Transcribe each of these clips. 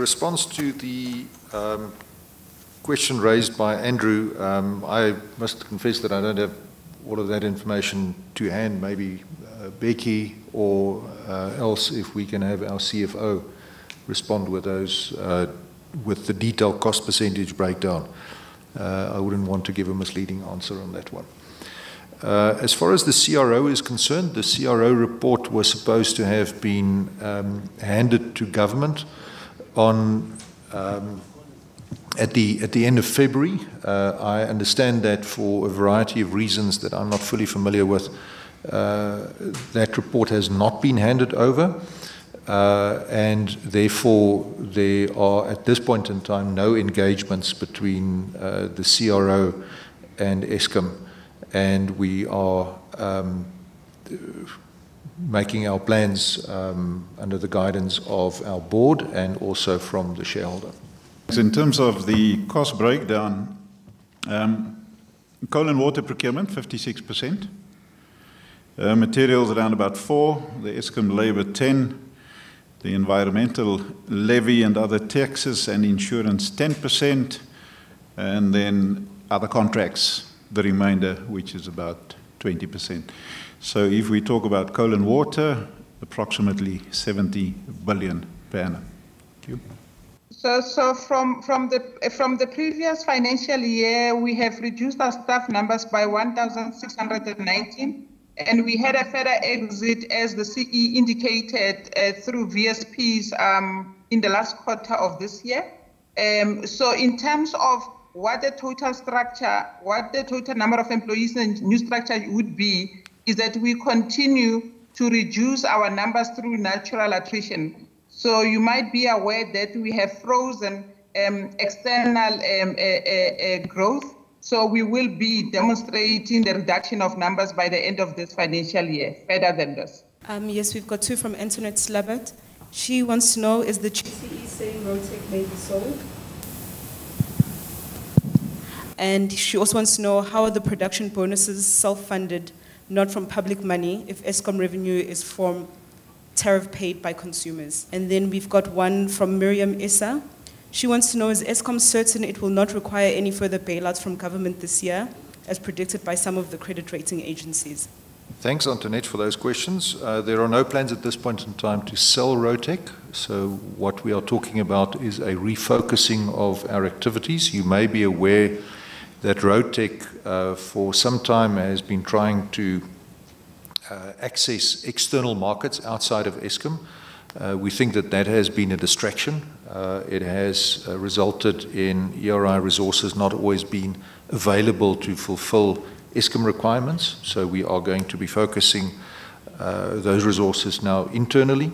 response to the question raised by Andrew, I must confess that I don't have all of that information to hand. Maybe Becky or else if we can have our CFO respond with those, with the detailed cost percentage breakdown. I wouldn't want to give a misleading answer on that one. As far as the CRO is concerned, the CRO report was supposed to have been handed to government on at the end of February. I understand that for a variety of reasons that I'm not fully familiar with, that report has not been handed over, and therefore there are at this point in time no engagements between the CRO and Eskom, and we are making our plans under the guidance of our board and also from the shareholder. In terms of the cost breakdown, coal and water procurement, 56%. Materials around about 4%, the Eskom labor 10%, the environmental levy and other taxes and insurance 10%, and then other contracts, the remainder, which is about 20%. So if we talk about coal and water, approximately 70 billion per annum. Thank you. So from the previous financial year, we have reduced our staff numbers by 1,619, and we had a further exit, as the CE indicated, through VSPs in the last quarter of this year. So in terms of what the total structure, what the total number of employees in new structure would be, is that we continue to reduce our numbers through natural attrition. So you might be aware that we have frozen external growth. So we will be demonstrating the reduction of numbers by the end of this financial year, better than this. Yes, we've got two from Antoinette Slabbert. She wants to know, is the GCE saying Rotec may be sold? And she also wants to know, how are the production bonuses self-funded, not from public money, if Eskom revenue is from tariff paid by consumers? And then we've got one from Miriam Issa. She wants to know, is Eskom certain it will not require any further bailouts from government this year, as predicted by some of the credit rating agencies? Thanks, Antoinette, for those questions. There are no plans at this point in time to sell Rotec. So what we are talking about is a refocusing of our activities. You may be aware that Rotec for some time has been trying to access external markets outside of Eskom. We think that that has been a distraction. It has resulted in ERI resources not always being available to fulfill Eskom requirements. So we are going to be focusing those resources now internally.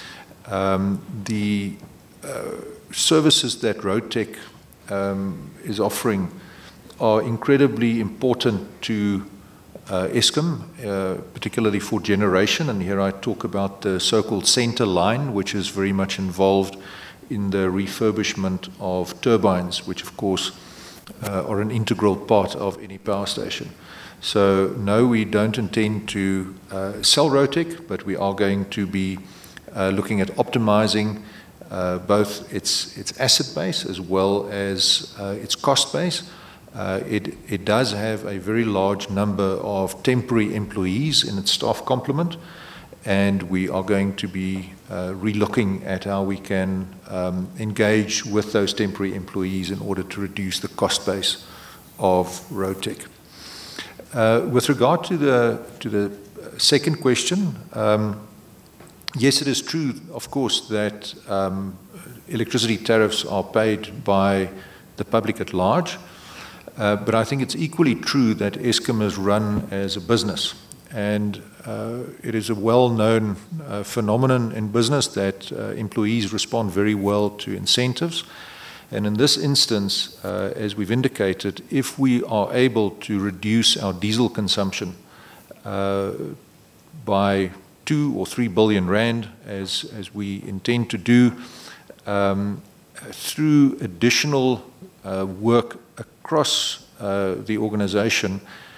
The services that Rotec is offering are incredibly important to Eskom, particularly for generation, and here I talk about the so-called center line, which is very much involved in the refurbishment of turbines, which of course are an integral part of any power station. So no, we don't intend to sell Rotec, but we are going to be looking at optimizing both its asset base as well as its cost base. It does have a very large number of temporary employees in its staff complement, and we are going to be relooking at how we can engage with those temporary employees in order to reduce the cost base of Rotec. With regard to the second question, yes, it is true, of course, that electricity tariffs are paid by the public at large. But I think it's equally true that Eskom is run as a business, and it is a well-known phenomenon in business that employees respond very well to incentives. And in this instance, as we've indicated, if we are able to reduce our diesel consumption by 2 or 3 billion rand, as we intend to do, through additional work across the organization,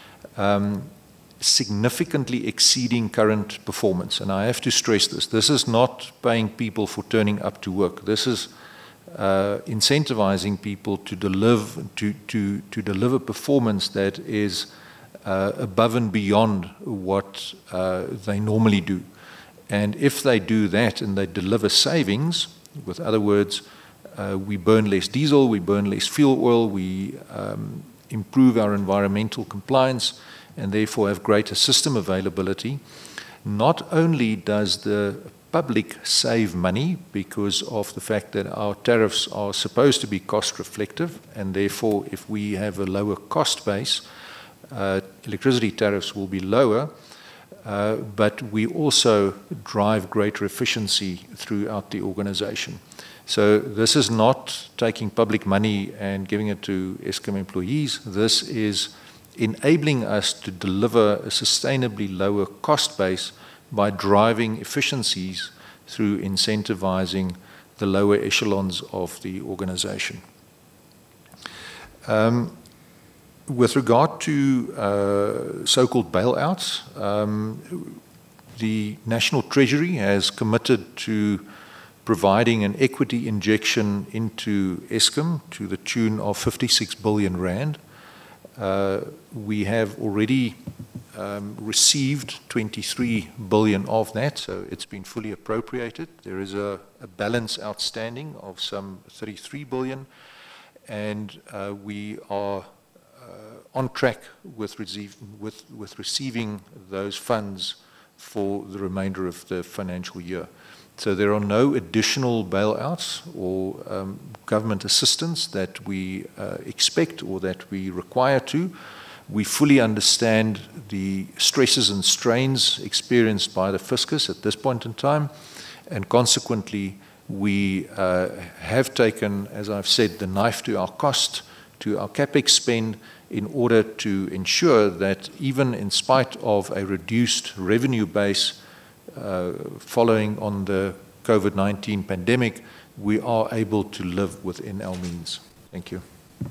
significantly exceeding current performance. And I have to stress this. This is not paying people for turning up to work. This is incentivizing people to deliver performance that is above and beyond what they normally do. And if they do that and they deliver savings, with other words, we burn less diesel, we burn less fuel oil, we improve our environmental compliance, and therefore have greater system availability. Not only does the public save money because of the fact that our tariffs are supposed to be cost reflective, and therefore if we have a lower cost base, electricity tariffs will be lower, but we also drive greater efficiency throughout the organization. So this is not taking public money and giving it to Eskom employees. This is enabling us to deliver a sustainably lower cost base by driving efficiencies through incentivizing the lower echelons of the organization. With regard to so-called bailouts, the National Treasury has committed to providing an equity injection into Eskom to the tune of 56 billion rand. We have already received 23 billion of that, so it's been fully appropriated. There is a balance outstanding of some 33 billion, and we are on track with receiving those funds for the remainder of the financial year. So there are no additional bailouts or government assistance that we expect or that we require to. We fully understand the stresses and strains experienced by the fiscus at this point in time, and consequently we have taken, as I've said, the knife to our cost, to our capex spend, in order to ensure that even in spite of a reduced revenue base following on the COVID-19 pandemic, we are able to live within our means. Thank you.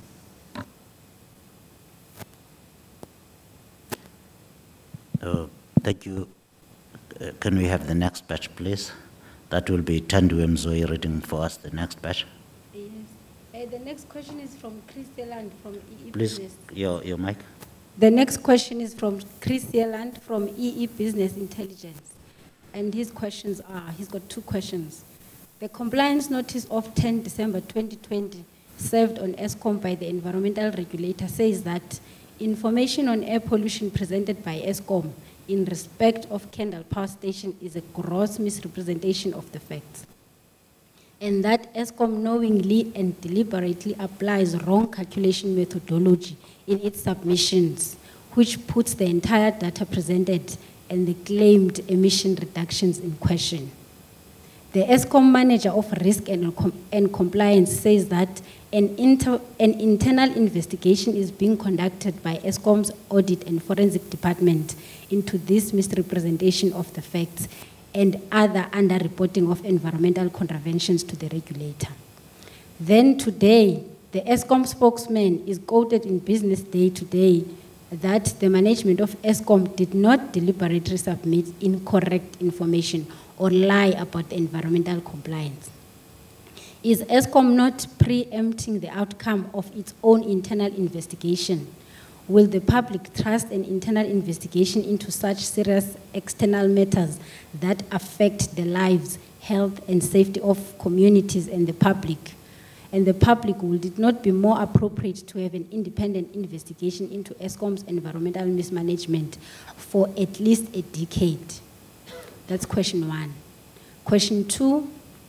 Thank you. Can we have the next batch, please? That will be Tandu Mzoi reading for us the next batch. Yes. The next question is from Chris Yeland from EE Please, Business. your mic. The next question is from Chris Yeland from EE Business Intelligence. And his questions are, he's got two questions. The compliance notice of 10 December 2020 served on Eskom by the environmental regulator says that information on air pollution presented by Eskom in respect of Kendal Power Station is a gross misrepresentation of the facts, and that Eskom knowingly and deliberately applies wrong calculation methodology in its submissions, which puts the entire data presented and the claimed emission reductions in question. The Eskom manager of risk and compliance says that an internal investigation is being conducted by Eskom's audit and forensic department into this misrepresentation of the facts and other underreporting of environmental contraventions to the regulator. Then today, the Eskom spokesman is quoted in Business Day today that the management of Eskom did not deliberately submit incorrect information or lie about the environmental compliance. Is Eskom not preempting the outcome of its own internal investigation? Will the public trust an internal investigation into such serious external matters that affect the lives, health, and safety of communities and the public? And the public, will it not be more appropriate to have an independent investigation into Eskom's environmental mismanagement for at least a decade? That's question one. Question two,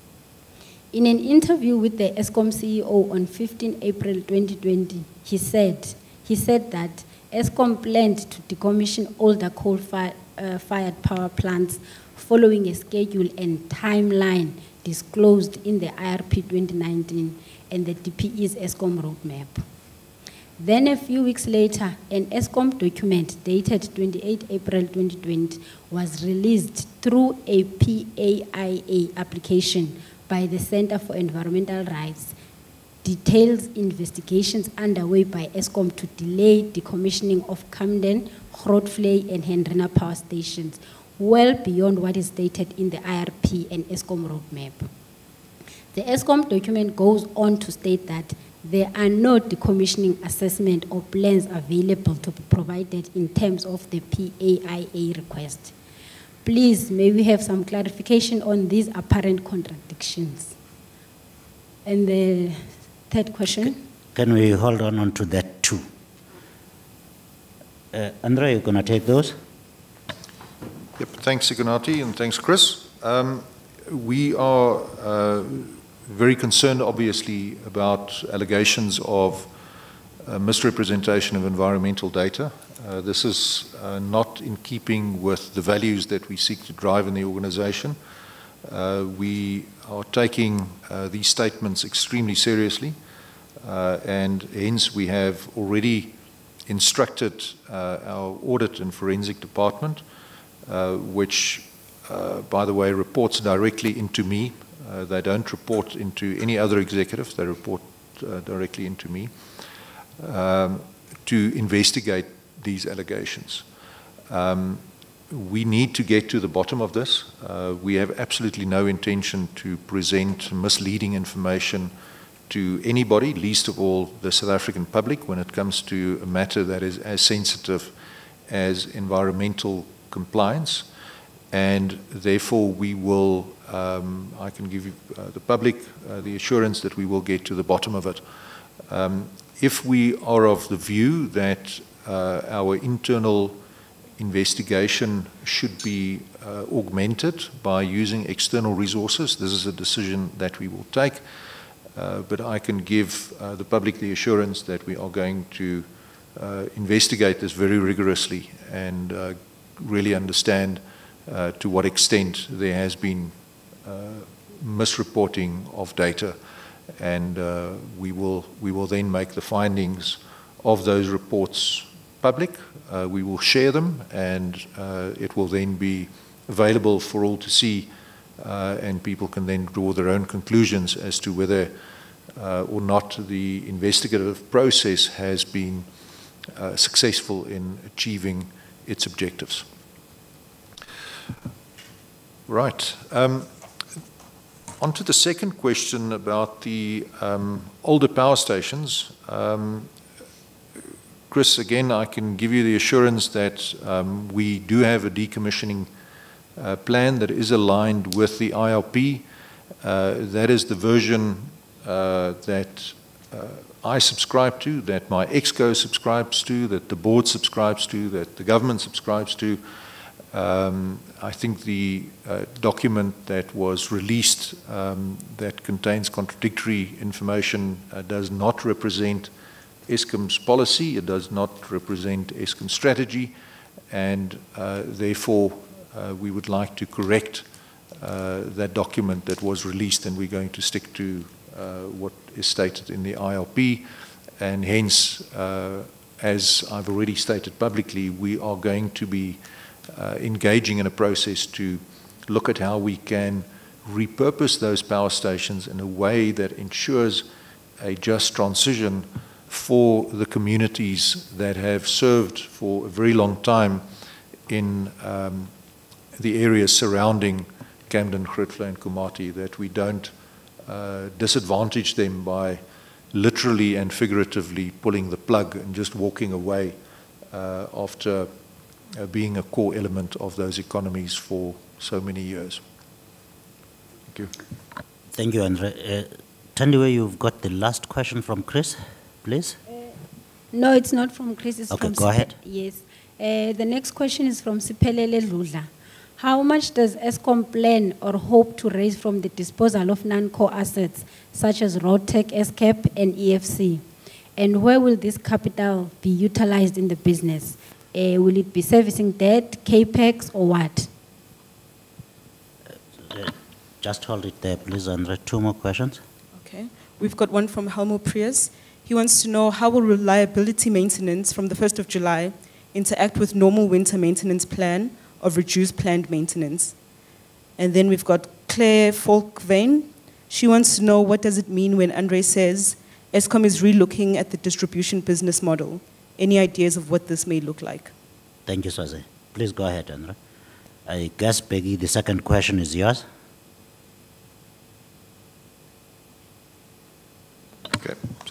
in an interview with the Eskom CEO on 15 April 2020, he said that Eskom planned to decommission older coal-fired power plants following a schedule and timeline disclosed in the IRP 2019 and the DPE's Eskom roadmap. Then a few weeks later, an Eskom document dated 28 April 2020 was released through a PAIA application by the Center for Environmental Rights. Details investigations underway by Eskom to delay decommissioning of Camden, Grootvlei, and Hendrina power stations, well beyond what is stated in the IRP and Eskom roadmap. The ESCOM document goes on to state that there are no decommissioning assessment or plans available to be provided in terms of the PAIA request. Please, may we have some clarification on these apparent contradictions? And the third question. Can we hold on to that too? Andre, you're going to take those? Yep, thanks, Ikonati, and thanks, Chris. We are very concerned, obviously, about allegations of misrepresentation of environmental data. This is not in keeping with the values that we seek to drive in the organization. We are taking these statements extremely seriously, and hence we have already instructed our audit and forensic department, which, by the way, reports directly into me. They don't report into any other executive. They report directly into me to investigate these allegations. We need to get to the bottom of this. We have absolutely no intention to present misleading information to anybody, least of all the South African public, when it comes to a matter that is as sensitive as environmental compliance. And therefore, we will, I can give you, the public the assurance that we will get to the bottom of it. If we are of the view that our internal investigation should be augmented by using external resources, this is a decision that we will take. But I can give the public the assurance that we are going to investigate this very rigorously and really understand to what extent there has been misreporting of data, and we will then make the findings of those reports public. We will share them, and it will then be available for all to see, and people can then draw their own conclusions as to whether or not the investigative process has been successful in achieving its objectives. Right. On to the second question about the older power stations. Chris, again, I can give you the assurance that we do have a decommissioning plan that is aligned with the IRP. That is the version that I subscribe to, that my ExCo subscribes to, that the board subscribes to, that the government subscribes to. I think the document that was released that contains contradictory information does not represent Eskom's policy, it does not represent Eskom's strategy, and therefore we would like to correct that document that was released, and we're going to stick to what is stated in the IRP, and hence, as I've already stated publicly, we are going to be engaging in a process to look at how we can repurpose those power stations in a way that ensures a just transition for the communities that have served for a very long time in the areas surrounding Camden, Grootvlei, and Komati, that we don't disadvantage them by literally and figuratively pulling the plug and just walking away after being a core element of those economies for so many years. Thank you. Thank you, Andre. Thandiwe, you've got the last question from Chris, please. No, it's not from Chris. It's okay, from go ahead. Yes. The next question is from Siphelele Ludla. How much does Eskom plan or hope to raise from the disposal of non-core assets such as Roadtech, Escape, and EFC? And where will this capital be utilized in the business? Will it be servicing debt, CAPEX, or what? Just hold it there, please, Andre. Two more questions. Okay. We've got one from Helmo Prius. He wants to know how will reliability maintenance from the 1st of July interact with normal winter maintenance plan of reduced planned maintenance? And then we've got Claire Folkvane. She wants to know what does it mean when Andre says Eskom is relooking at the distribution business model. Any ideas of what this may look like? Thank you, Swazi. Please go ahead, Andre. I guess, Peggy, the second question is yours.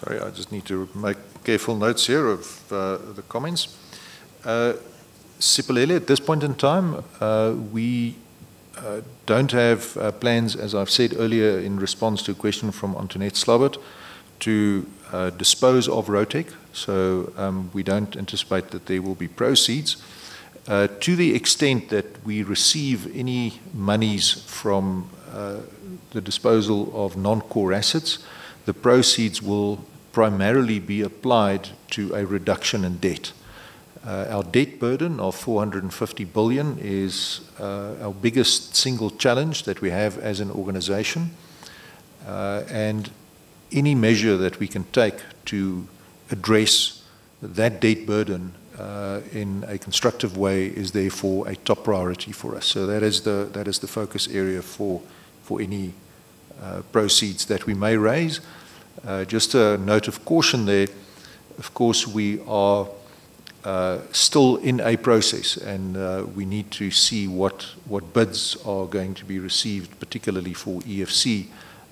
Sorry, I just need to make careful notes here of the comments. Siphelele, at this point in time, we don't have plans, as I've said earlier in response to a question from Antoinette Slabert, to dispose of Rotec. So we don't anticipate that there will be proceeds. To the extent that we receive any monies from the disposal of non-core assets, the proceeds will primarily be applied to a reduction in debt. Our debt burden of 450 billion is our biggest single challenge that we have as an organization. And any measure that we can take to address that debt burden in a constructive way is therefore a top priority for us. So that is the focus area for any proceeds that we may raise. Just a note of caution there, of course, we are still in a process, and we need to see what bids are going to be received, particularly for EFC.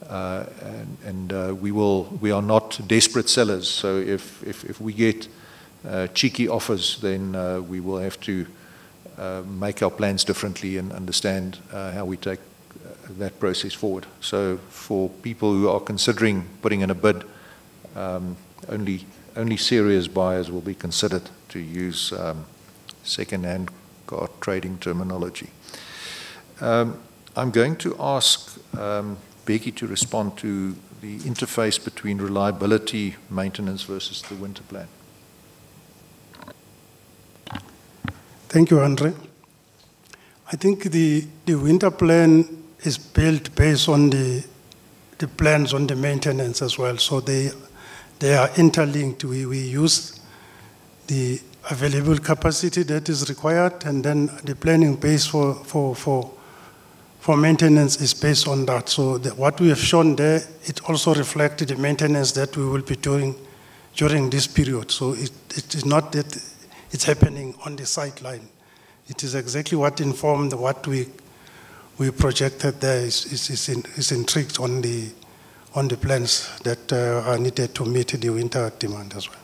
We are not desperate sellers, so if we get cheeky offers, then we will have to make our plans differently and understand how we take that process forward. So for people who are considering putting in a bid, only serious buyers will be considered, to use second-hand car trading terminology. I'm going to ask Becky to respond to the interface between reliability maintenance versus the winter plan. Thank you, Andre. I think the winter plan is built based on the plans on the maintenance as well. So they are interlinked. We use the available capacity that is required, and then the planning base for maintenance is based on that. So what we have shown there, it also reflects the maintenance that we will be doing during this period. So it is not that it's happening on the sideline. It is exactly what informed what we projected there is intrigued on the plans that are needed to meet the winter demand as well.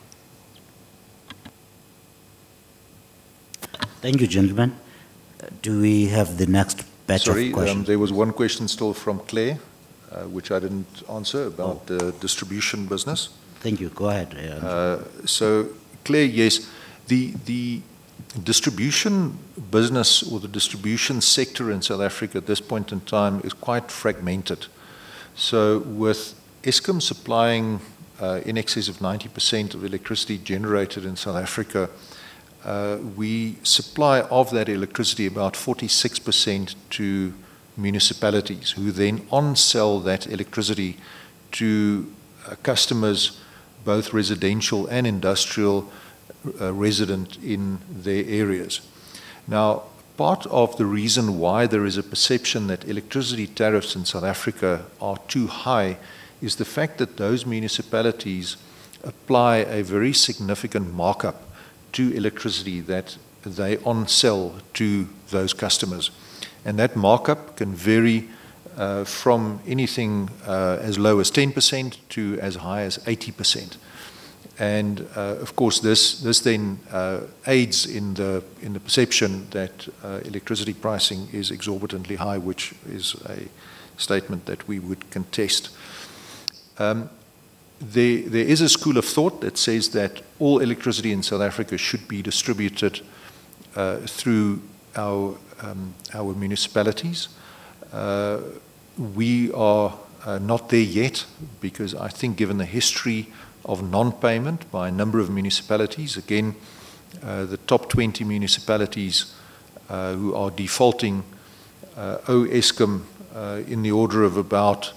Thank you, gentlemen. Do we have the next batch of questions? Sorry, there was one question still from Claire, which I didn't answer, about the distribution business. Thank you. Go ahead. So, Claire, yes, the distribution business or the distribution sector in South Africa at this point in time is quite fragmented. So with Eskom supplying in excess of 90% of electricity generated in South Africa, we supply of that electricity about 46% to municipalities, who then on-sell that electricity to customers, both residential and industrial, resident in their areas. Now, part of the reason why there is a perception that electricity tariffs in South Africa are too high is the fact that those municipalities apply a very significant markup to electricity that they on-sell to those customers. And that markup can vary from anything as low as 10% to as high as 80%. And of course, this then aids in the perception that electricity pricing is exorbitantly high, which is a statement that we would contest. There is a school of thought that says that all electricity in South Africa should be distributed through our municipalities. We are not there yet, because I think given the history of non-payment by a number of municipalities, again, the top 20 municipalities who are defaulting owe Eskom in the order of about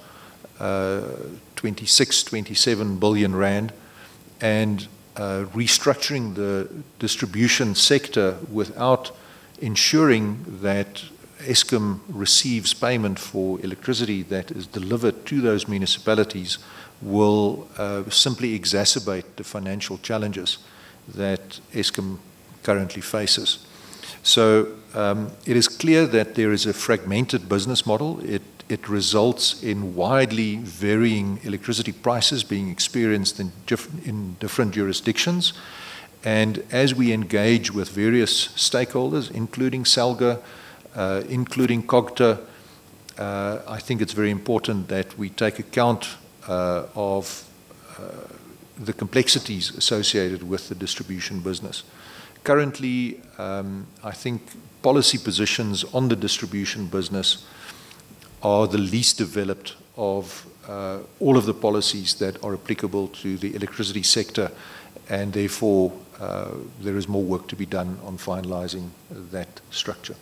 27 billion rand, and restructuring the distribution sector without ensuring that Eskom receives payment for electricity that is delivered to those municipalities will simply exacerbate the financial challenges that Eskom currently faces. So it is clear that there is a fragmented business model. It results in widely varying electricity prices being experienced in different jurisdictions. And as we engage with various stakeholders, including SALGA, including COGTA, I think it's very important that we take account of the complexities associated with the distribution business. Currently, I think policy positions on the distribution business are the least developed of all of the policies that are applicable to the electricity sector, and therefore there is more work to be done on finalizing that structure.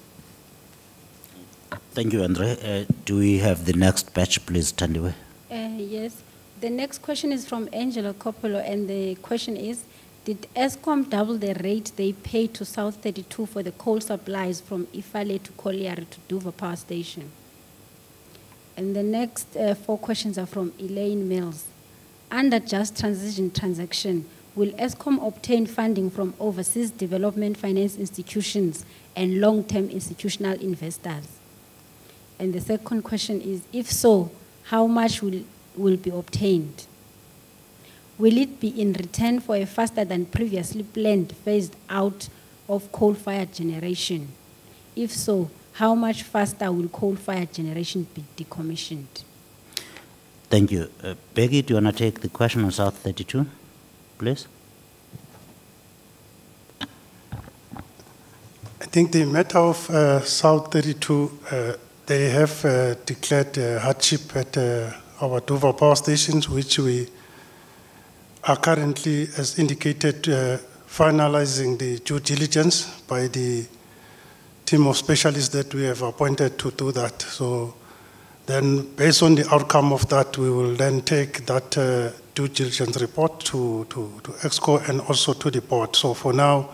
Thank you, Andre. Do we have the next batch, please, Thandiwe? Yes. The next question is from Angela Coppolo, and the question is, did Eskom double the rate they pay to South 32 for the coal supplies from Ifale to Colliery to Duva Power Station? And the next 4 questions are from Elaine Mills. Under Just Transition transaction, will Eskom obtain funding from overseas development finance institutions and long-term institutional investors? And the second question is, if so, how much will be obtained? Will it be in return for a faster than previously planned phased out of coal-fired generation? If so, how much faster will coal-fired generation be decommissioned? Thank you. Peggy, do you want to take the question on South 32, please? I think the matter of South 32, they have declared hardship at our Duva power stations, which we are currently, as indicated, finalizing the due diligence by the team of specialists that we have appointed to do that. So then, based on the outcome of that, we will then take that due diligence report to EXCO and also to the board. So for now,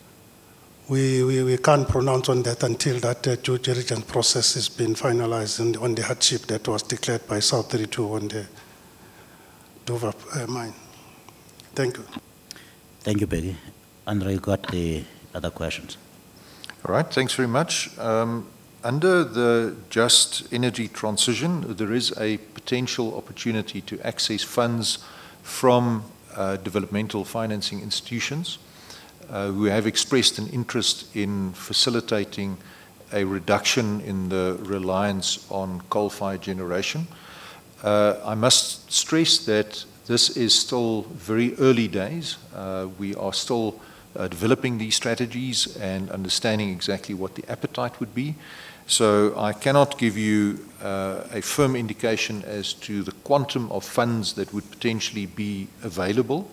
we can't pronounce on that until that due diligence process has been finalized on the hardship that was declared by South 32 on the Duva mine. Thank you. Thank you, Peggy. Andre, you got the other questions. All right, thanks very much. Under the Just Energy Transition, there is a potential opportunity to access funds from developmental financing institutions who have expressed an interest in facilitating a reduction in the reliance on coal-fired generation. I must stress that this is still very early days. We are still developing these strategies and understanding exactly what the appetite would be. So I cannot give you a firm indication as to the quantum of funds that would potentially be available.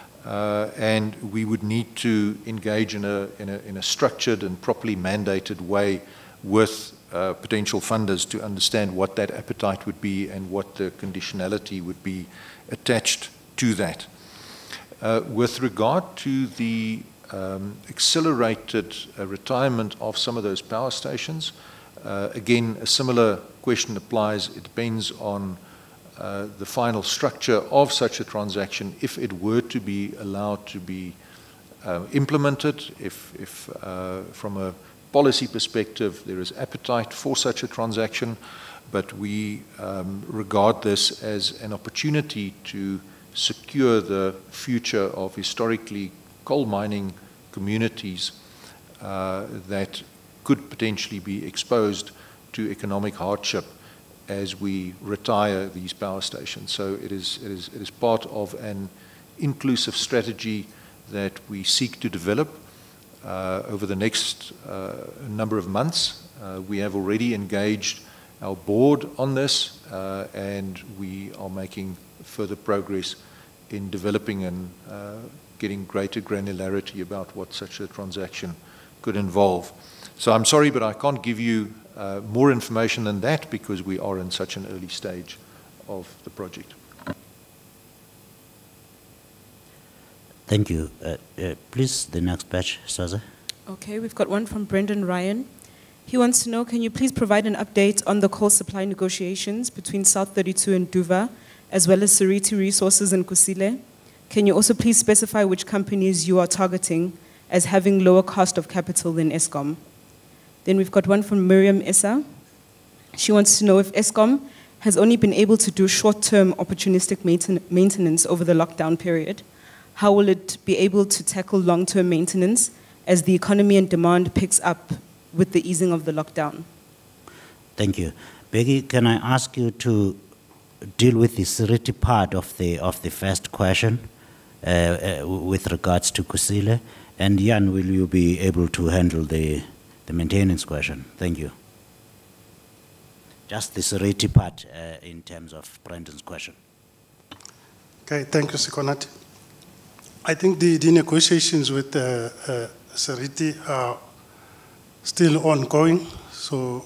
And we would need to engage in a structured and properly mandated way with potential funders to understand what that appetite would be and what the conditionality would be attached to that. With regard to the accelerated retirement of some of those power stations, again, a similar question applies. It depends on the final structure of such a transaction, if it were to be allowed to be implemented, if from a policy perspective there is appetite for such a transaction, but we regard this as an opportunity to secure the future of historically coal mining communities that could potentially be exposed to economic hardship as we retire these power stations. So it is part of an inclusive strategy that we seek to develop over the next number of months. We have already engaged our board on this, and we are making further progress in developing and getting greater granularity about what such a transaction could involve. So I'm sorry, but I can't give you more information than that because we are in such an early stage of the project. Thank you. Please, the next batch, Saza. Okay, we've got one from Brendan Ryan. He wants to know, can you please provide an update on the coal supply negotiations between South 32 and Duva, as well as Seriti Resources and Kusile? Can you also please specify which companies you are targeting as having lower cost of capital than Eskom? Then we've got one from Miriam Issa. She wants to know if Eskom has only been able to do short-term opportunistic maintenance over the lockdown period. How will it be able to tackle long-term maintenance as the economy and demand picks up with the easing of the lockdown? Thank you. Peggy, can I ask you to deal with the Seriti part of the first question with regards to Kusile? And Jan, will you be able to handle the maintenance question? Thank you. Just the Seriti part in terms of Brandon's question. Okay, thank you, Sikonathi. I think the negotiations with Seriti are still ongoing. So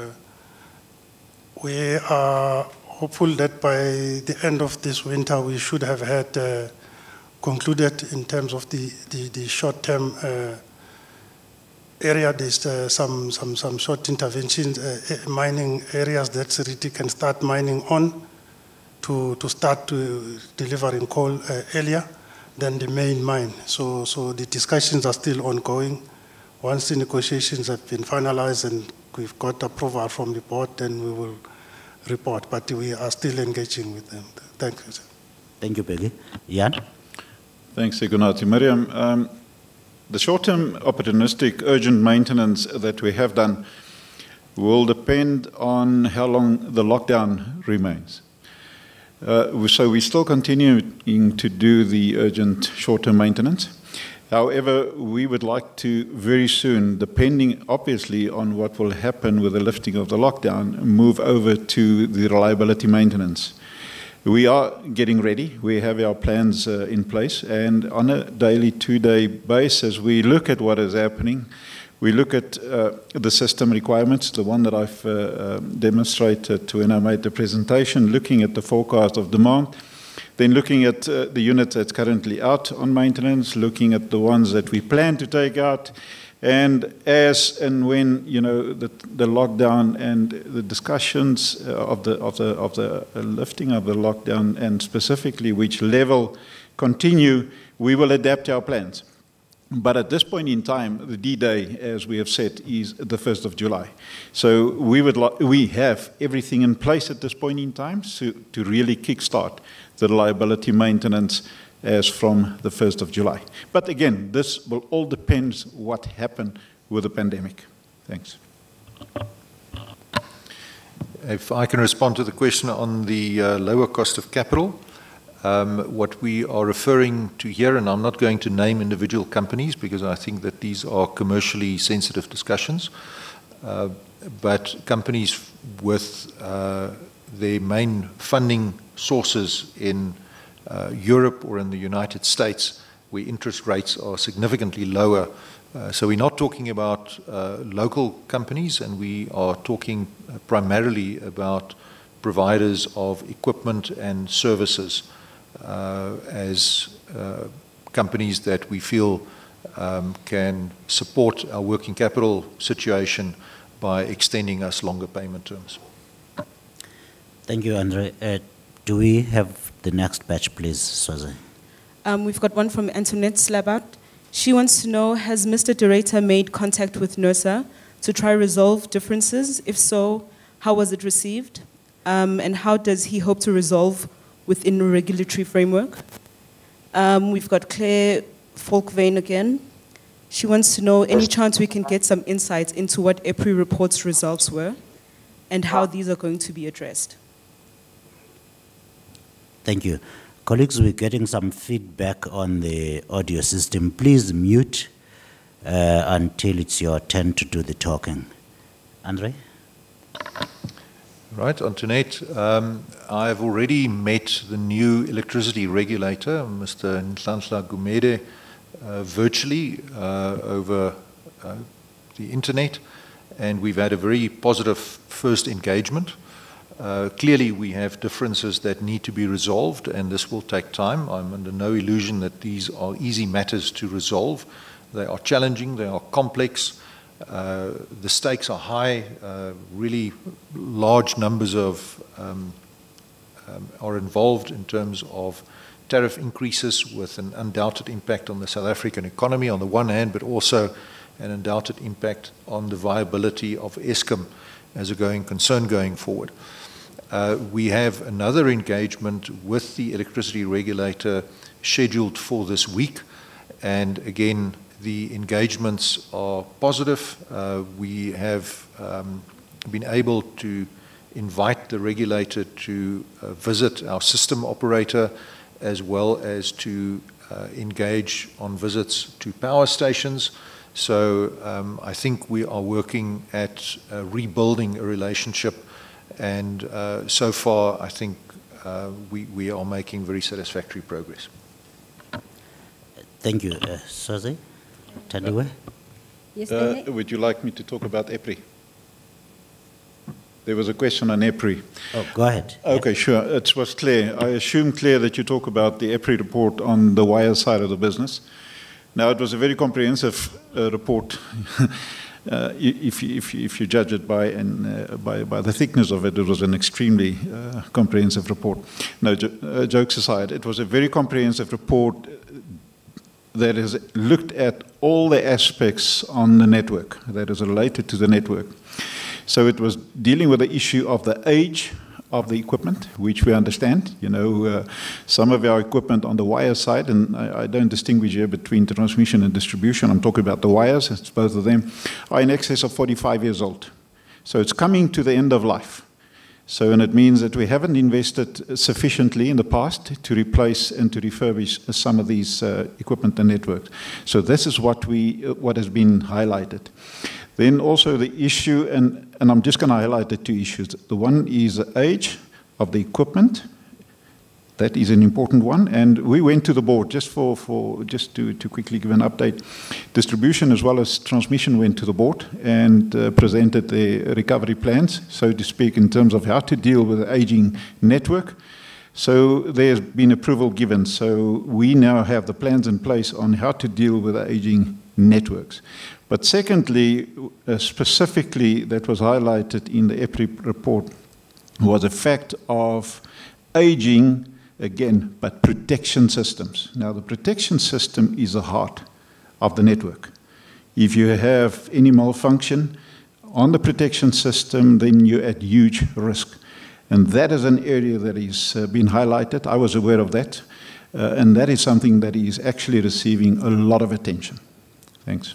we are hopeful that by the end of this winter, we should have had concluded in terms of the short-term area. There's some short interventions, mining areas that Seriti can start mining on to start delivering coal earlier than the main mine. So the discussions are still ongoing. Once the negotiations have been finalized and we've got approval from the board, then we will report. But we are still engaging with them. Thank you, sir. Thank you, Peggy. Jan? Thanks, Sikonathi. Miriam, the short-term opportunistic urgent maintenance that we have done will depend on how long the lockdown remains. So we're still continuing to do the urgent short-term maintenance. However, we would like to very soon, depending obviously on what will happen with the lifting of the lockdown, move over to the reliability maintenance. We are getting ready. We have our plans in place, and on a daily, two-day basis, we look at what is happening. We look at the system requirements, the one that I've demonstrated when I made the presentation, looking at the forecast of demand, then looking at the units that's currently out on maintenance, looking at the ones that we plan to take out, and as and when the lockdown and the discussions of the lifting of the lockdown and specifically which level continue, we will adapt our plans. But at this point in time, the D-Day, as we have said, is the 1st of July. So we have everything in place at this point in time to really kickstart the reliability maintenance as from the 1st of July. But again, this will all depend what happened with the pandemic. Thanks. If I can respond to the question on the lower cost of capital, what we are referring to here, and I'm not going to name individual companies because I think that these are commercially sensitive discussions, but companies with their main funding sources in Europe or in the United States, where interest rates are significantly lower. So we're not talking about local companies, and we are talking primarily about providers of equipment and services as companies that we feel can support our working capital situation by extending us longer payment terms. Thank you, Andre. Do we have the next batch, please, Swazi? We've got one from Antoinette Slabat. She wants to know, has Mr. Director made contact with NERSA to try resolve differences? If so, how was it received? And how does he hope to resolve within the regulatory framework? We've got Claire Folkvane again. She wants to know, any chance we can get some insights into what EPRI report's results were and how these are going to be addressed? Thank you. Colleagues, we're getting some feedback on the audio system. Please mute until it's your turn to do the talking. Andre? Right, Antoinette, I've already met the new electricity regulator, Mr. Nhlanhla Gumede, virtually over the internet, and we've had a very positive first engagement. Clearly, we have differences that need to be resolved, and this will take time. I'm under no illusion that these are easy matters to resolve. They are challenging, they are complex, the stakes are high, really large numbers of are involved in terms of tariff increases with an undoubted impact on the South African economy on the one hand, but also an undoubted impact on the viability of Eskom as a going concern going forward. We have another engagement with the electricity regulator scheduled for this week, and again, the engagements are positive. We have been able to invite the regulator to visit our system operator, as well as to engage on visits to power stations. So I think we are working at rebuilding a relationship, and so far I think we are making very satisfactory progress. Thank you. Soze, Thandiwe? Yes, Would you like me to talk about EPRI? There was a question on EPRI. Oh, go ahead. Okay, sure. It was clear. I assume, Claire, that you talk about the EPRI report on the wire side of the business. Now, it was a very comprehensive report. If you judge it by the thickness of it, it was an extremely comprehensive report. No, jokes aside, it was a very comprehensive report that has looked at all the aspects on the network that is related to the network. So it was dealing with the issue of the age of the equipment, which we understand. You know, some of our equipment on the wire side, and I don't distinguish here between transmission and distribution, I'm talking about the wires, it's both of them, are in excess of 45 years old. So it's coming to the end of life. So, and it means that we haven't invested sufficiently in the past to replace and to refurbish some of these equipment and networks. So this is what has been highlighted. Then also the issue, and I'm just going to highlight the two issues. The one is the age of the equipment. That is an important one. And we went to the board just to quickly give an update. Distribution as well as transmission went to the board and presented the recovery plans, so to speak, in terms of how to deal with the aging network. So there's been approval given. So we now have the plans in place on how to deal with the aging networks. But secondly, specifically that was highlighted in the EPRI report was the fact of aging, again, but protection systems. Now the protection system is the heart of the network. If you have any malfunction on the protection system, then you're at huge risk. And that is an area that is been highlighted. I was aware of that. And that is something that is actually receiving a lot of attention. Thanks.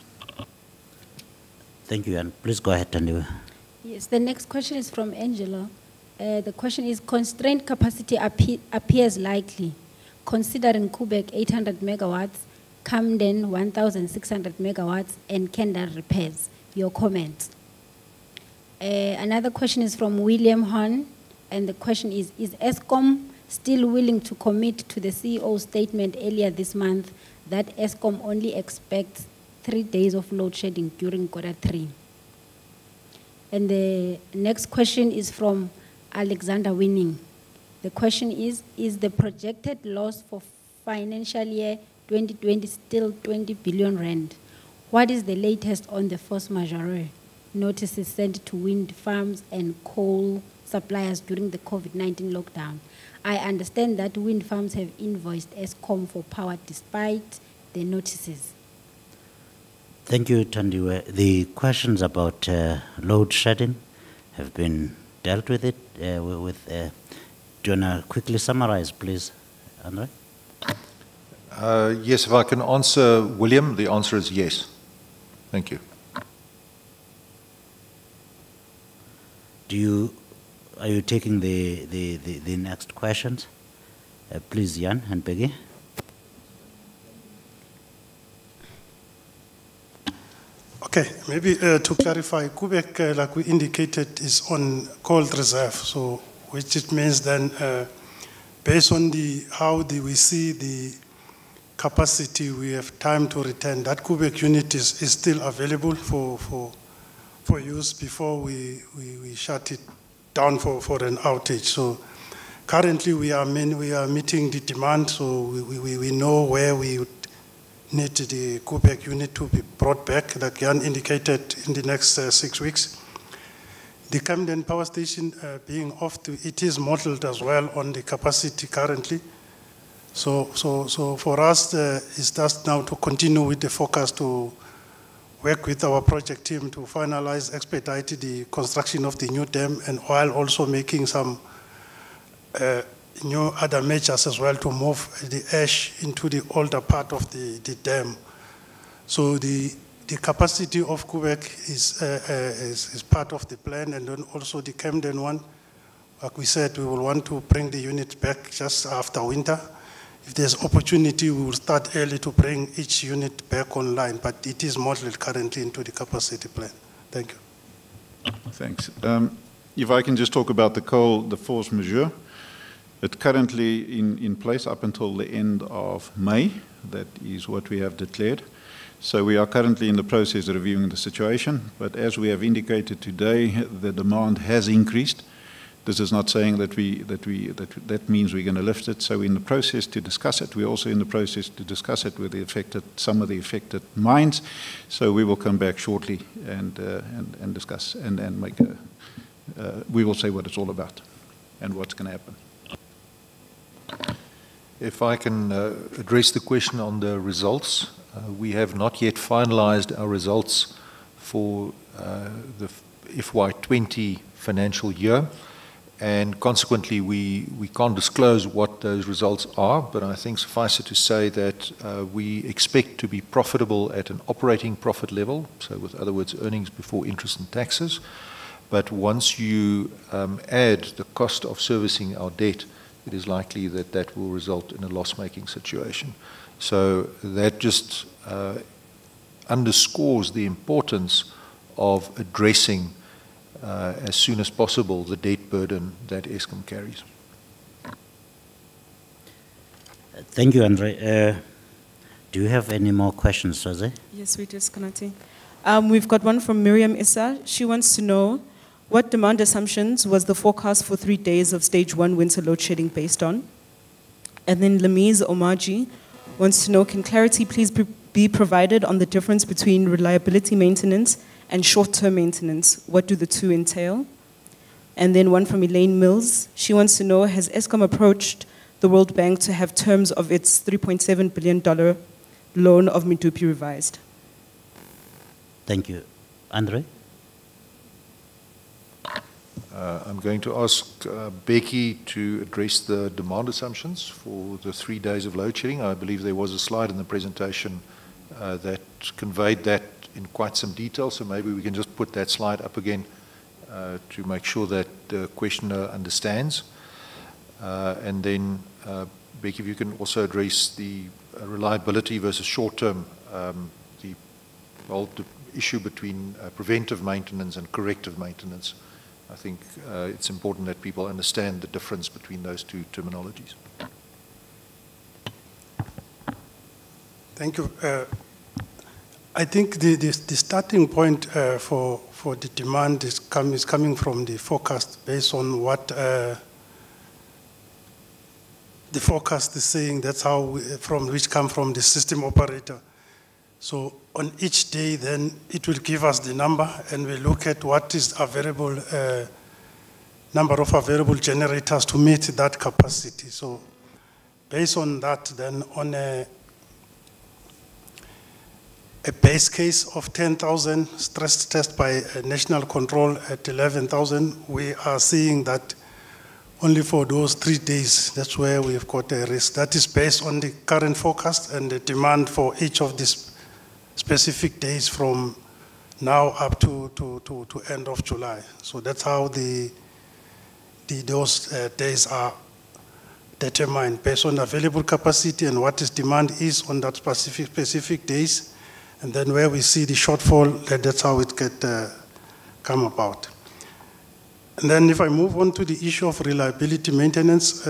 Thank you, and please go ahead, Thandiwe. Yes, the next question is from Angela. The question is, constrained capacity appears likely, considering Quebec 800 megawatts, Camden 1,600 megawatts, and Kendall repairs. Your comments. Another question is from William Horn, and the question is Eskom still willing to commit to the CEO's statement earlier this month that Eskom only expects 3 days of load shedding during Q3? And the next question is from Alexander Winning. The question is the projected loss for financial year 2020 still 20 billion rand? What is the latest on the force majeure notices sent to wind farms and coal suppliers during the COVID-19 lockdown? I understand that wind farms have invoiced Eskom for power despite the notices. Thank you, Thandiwe. The questions about load shedding have been dealt with it. Do you want to quickly summarize, please, Andre? Yes, if I can answer William, the answer is yes. Thank you. Are you taking the next questions? Please, Jan and Peggy. Okay, maybe to clarify, Quebec, like we indicated, is on cold reserve, so which it means then, based on we see the capacity, we have time to return. That Quebec unit is still available for use before we shut it down for an outage. So currently we are meeting the demand, so we know where we would need the Quebec unit to be brought back, like Jan indicated, in the next 6 weeks. The Camden power station being off, it is modeled as well on the capacity currently. So for us, it's just now to continue with the focus to work with our project team to finalize, expedite the construction of the new dam, and while also making some new other measures as well to move the ash into the older part of the dam. So the capacity of Quebec is part of the plan, and then also the Camden one. Like we said, we will want to bring the unit back just after winter. If there's opportunity, we will start early to bring each unit back online, but it is modeled currently into the capacity plan. Thank you. Thanks. If I can just talk about the force majeure. It's currently in place up until the end of May. That is what we have declared. So we are currently in the process of reviewing the situation, but as we have indicated today, the demand has increased. This is not saying that that means we're going to lift it. So we're in the process to discuss it. We're also in the process to discuss it with some of the affected mines. So we will come back shortly and discuss and make we will say what it's all about and what's going to happen. If I can address the question on the results, we have not yet finalized our results for the FY20 financial year. And consequently, we can't disclose what those results are, but I think suffice it to say that we expect to be profitable at an operating profit level, so with other words, earnings before interest and taxes. But once you add the cost of servicing our debt, it is likely that that will result in a loss-making situation. So that just underscores the importance of addressing as soon as possible the debt burden that Eskom carries. Thank you, Andre. Do you have any more questions, Jose? Yes, we do, Skonati. We've got one from Miriam Issa. She wants to know what demand assumptions was the forecast for 3 days of stage 1 winter load shedding based on? And then Lamiz Omaji wants to know, can clarity please be provided on the difference between reliability maintenance and short-term maintenance? What do the two entail? And then one from Elaine Mills. She wants to know, has Eskom approached the World Bank to have terms of its $3.7 billion loan of Medupi revised? Thank you. Andre? I'm going to ask Becky to address the demand assumptions for the 3 days of load shedding. I believe there was a slide in the presentation that conveyed that in quite some detail, so maybe we can just put that slide up again to make sure that the questioner understands. And then, Becky, if you can also address the reliability versus short-term, the issue between preventive maintenance and corrective maintenance. I think it's important that people understand the difference between those two terminologies. Thank you. I think the starting point for the demand is coming from the forecast based on what the forecast is saying. That's how which come from the system operator. So on each day, then it will give us the number, and we look at what is available, number of available generators to meet that capacity. So based on that, then on a base case of 10,000, stress test by national control at 11,000, we are seeing that only for those 3 days, that's where we've got a risk. That is based on the current forecast and the demand for each of these specific days from now up to end of July. So that's how those days are determined based on available capacity and what is demand is on that specific days. And then where we see the shortfall, that's how it get come about. And then if I move on to the issue of reliability maintenance,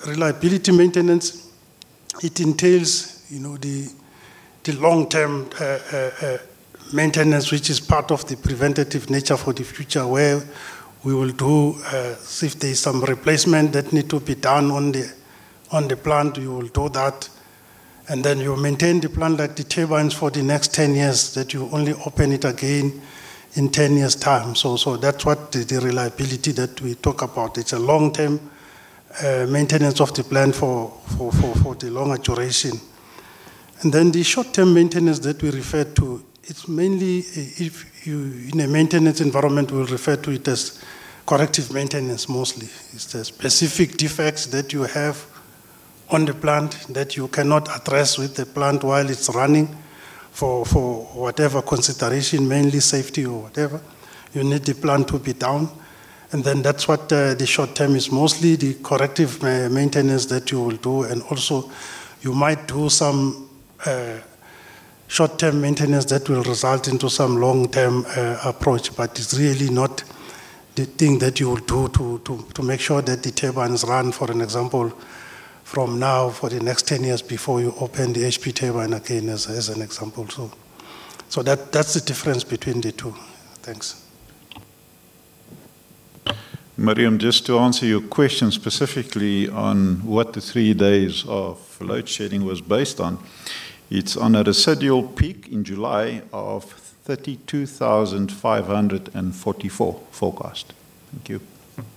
it entails, the long-term maintenance, which is part of the preventative nature for the future, where we will do, if there is some replacement that need to be done on the plant, you will do that. And then you maintain the plant like the turbines for the next 10 years, that you only open it again in 10 years' time. So that's what the reliability that we talk about. It's a long-term maintenance of the plant for the longer duration. And then the short-term maintenance that we refer to, it's mainly, if you, in a maintenance environment, we'll refer to it as corrective maintenance mostly. It's the specific defects that you have on the plant that you cannot address with the plant while it's running for whatever consideration, mainly safety or whatever. You need the plant to be down. And then that's what the short term is, mostly the corrective maintenance that you will do. And also you might do some short-term maintenance that will result into some long-term approach, but it's really not the thing that you will do to make sure that the turbines run, for an example, from now for the next 10 years before you open the HP turbine again, as an example. So that's the difference between the two. Thanks. Miriam, just to answer your question specifically on what the 3 days of load shedding was based on, it's on a residual peak in July of 32,544 forecast. Thank you.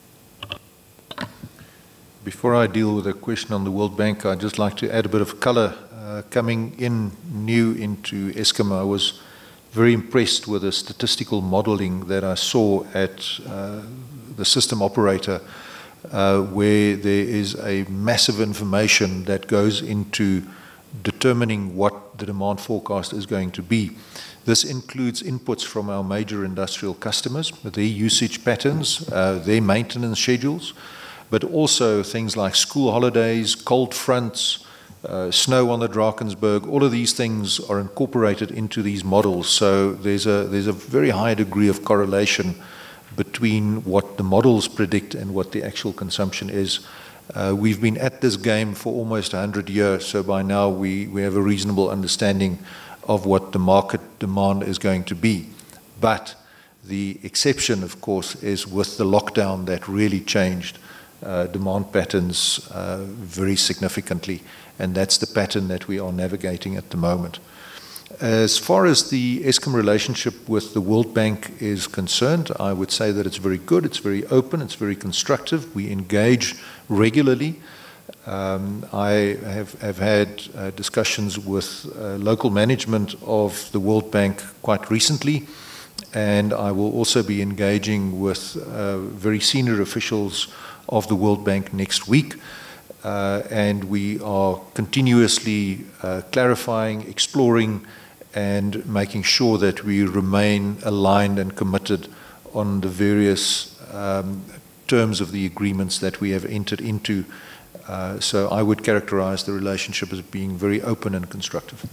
Before I deal with a question on the World Bank, I'd just like to add a bit of color. Coming in new into Eskom, I was very impressed with the statistical modeling that I saw at the system operator, where there is a massive information that goes into determining what the demand forecast is going to be. This includes inputs from our major industrial customers, their usage patterns, their maintenance schedules, but also things like school holidays, cold fronts, snow on the Drakensberg. All of these things are incorporated into these models. So there's a very high degree of correlation between what the models predict and what the actual consumption is. We've been at this game for almost 100 years, so by now we have a reasonable understanding of what the market demand is going to be. But the exception, of course, is with the lockdown that really changed demand patterns very significantly, and that's the pattern that we are navigating at the moment. As far as the Eskom relationship with the World Bank is concerned, I would say that it's very good, it's very open, it's very constructive. We engage regularly. I have had discussions with local management of the World Bank quite recently, and I will also be engaging with very senior officials of the World Bank next week. And we are continuously clarifying, exploring, and making sure that we remain aligned and committed on the various terms of the agreements that we have entered into. So I would characterize the relationship as being very open and constructive.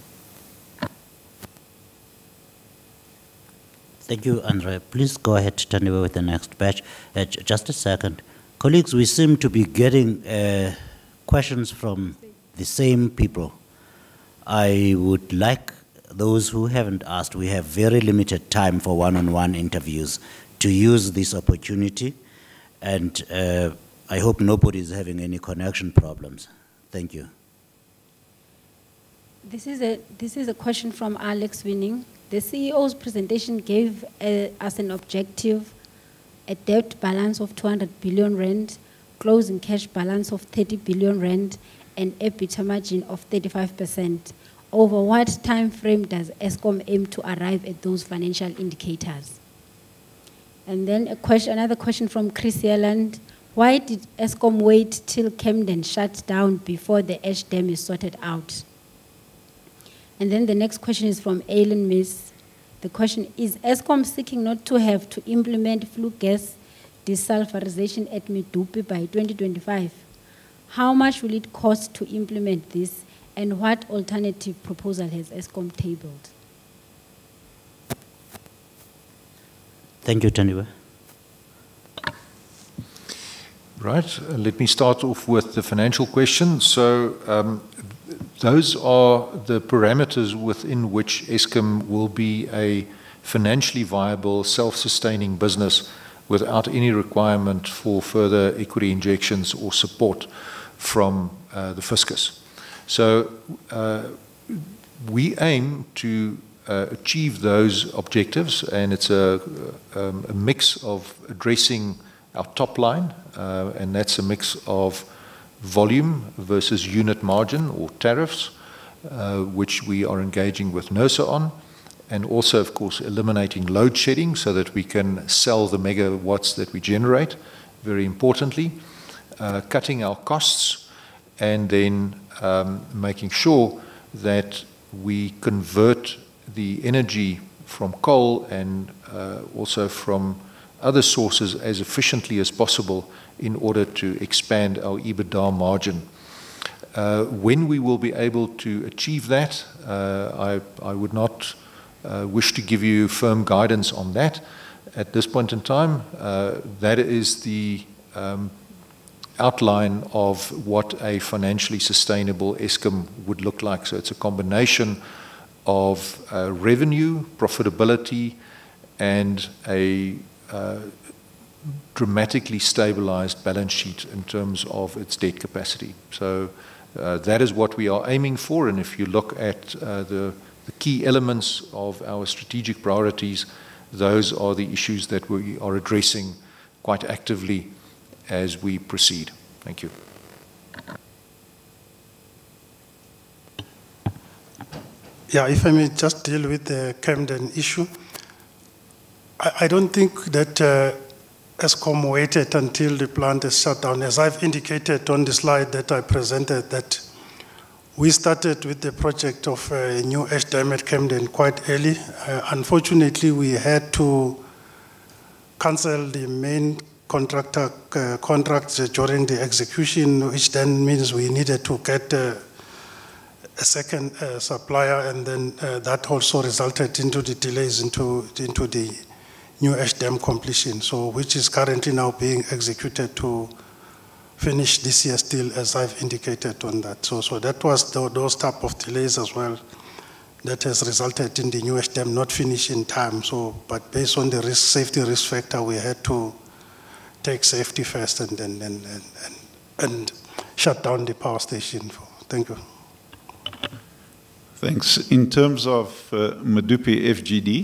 Thank you, Andre. Please go ahead, Taniwe, with the next batch. Just a second. Colleagues, we seem to be getting questions from the same people. I would like those who haven't asked, we have very limited time for one-on-one interviews, to use this opportunity, and I hope nobody is having any connection problems. Thank you. This is a question from Alex Winning. The CEO's presentation gave us an objective, a debt balance of 200 billion rand, closing cash balance of 30 billion rand, and EBITDA margin of 35%. Over what time frame does Eskom aim to arrive at those financial indicators? And then another question from Chris Yelland. Why did Eskom wait till Camden shut down before the ash dam is sorted out? And then the next question is from Aileen Miss. The question is Eskom seeking not to have to implement flue gas desulfurization at Medupi by 2025? How much will it cost to implement this, and what alternative proposal has Eskom tabled? Thank you, Taniwe. Right, let me start off with the financial question. So those are the parameters within which Eskom will be a financially viable, self-sustaining business without any requirement for further equity injections or support from the fiscus. So we aim to achieve those objectives, and it's a mix of addressing our top line, and that's a mix of volume versus unit margin or tariffs, which we are engaging with NERSA on, and also, of course, eliminating load shedding so that we can sell the megawatts that we generate, very importantly, cutting our costs, and then making sure that we convert the energy from coal and also from other sources as efficiently as possible in order to expand our EBITDA margin. When we will be able to achieve that, I would not wish to give you firm guidance on that at this point in time. That is the outline of what a financially sustainable Eskom would look like. So it's a combination of revenue, profitability, and a dramatically stabilized balance sheet in terms of its debt capacity. So that is what we are aiming for, and if you look at the key elements of our strategic priorities, those are the issues that we are addressing quite actively as we proceed. Thank you. Yeah, if I may just deal with the Camden issue. I don't think that Eskom waited until the plant is shut down. As I've indicated on the slide that I presented, that we started with the project of a new ash dam at Camden quite early. Unfortunately, we had to cancel the main contractor contracts during the execution, which then means we needed to get a second supplier, and then that also resulted into the delays into the new ash dam completion, so which is currently now being executed to finish this year still, as I've indicated on that. So that was those type of delays as well that has resulted in the new ash dam not finishing in time. So, but based on the safety risk factor, we had to take safety first and shut down the power station. Thank you. Thanks. In terms of Medupi FGD,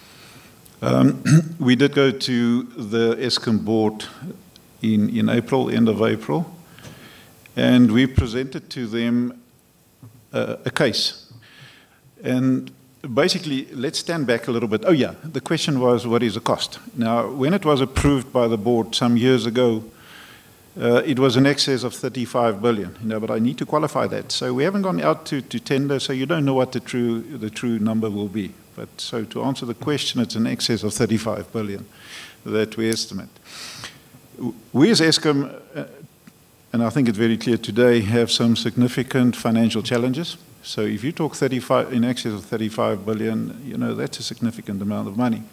we did go to the Eskom board in April, end of April, and we presented to them a case. And basically, let's stand back a little bit. Oh yeah, the question was, what is the cost? Now, when it was approved by the board some years ago, it was in excess of 35 billion. You know, but I need to qualify that. So we haven't gone out to tender, so you don't know what the true number will be. But so to answer the question, it's in excess of 35 billion that we estimate. We as Eskom, and I think it's very clear today, have some significant financial challenges. So if you talk in excess of 35 billion, you know, that's a significant amount of money.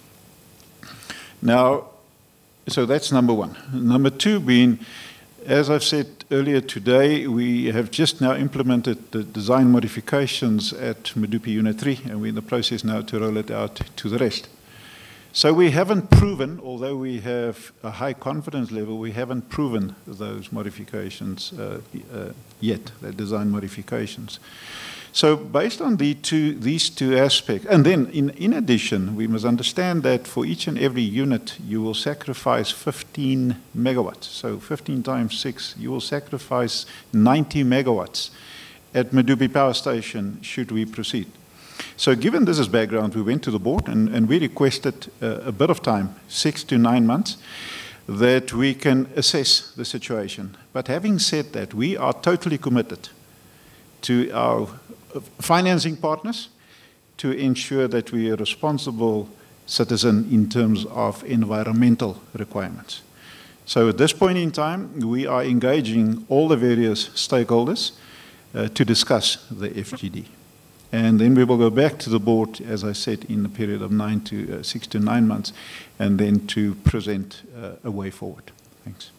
Now, so that's number one. Number two being, as I've said earlier today, we have just now implemented the design modifications at Medupi Unit 3, and we're in the process now to roll it out to the rest. So we haven't proven, although we have a high confidence level, we haven't proven those modifications yet, the design modifications. So based on these two aspects, and then in addition, we must understand that for each and every unit, you will sacrifice 15 megawatts. So 15 times 6, you will sacrifice 90 megawatts at Medupi Power Station should we proceed. So given this as background, we went to the board and we requested a bit of time, 6 to 9 months, that we can assess the situation. But having said that, we are totally committed to our financing partners to ensure that we are a responsible citizen in terms of environmental requirements. So at this point in time, we are engaging all the various stakeholders to discuss the FGD. And then we will go back to the board, as I said, in a period of 6 to 9 months, and then to present a way forward. Thanks.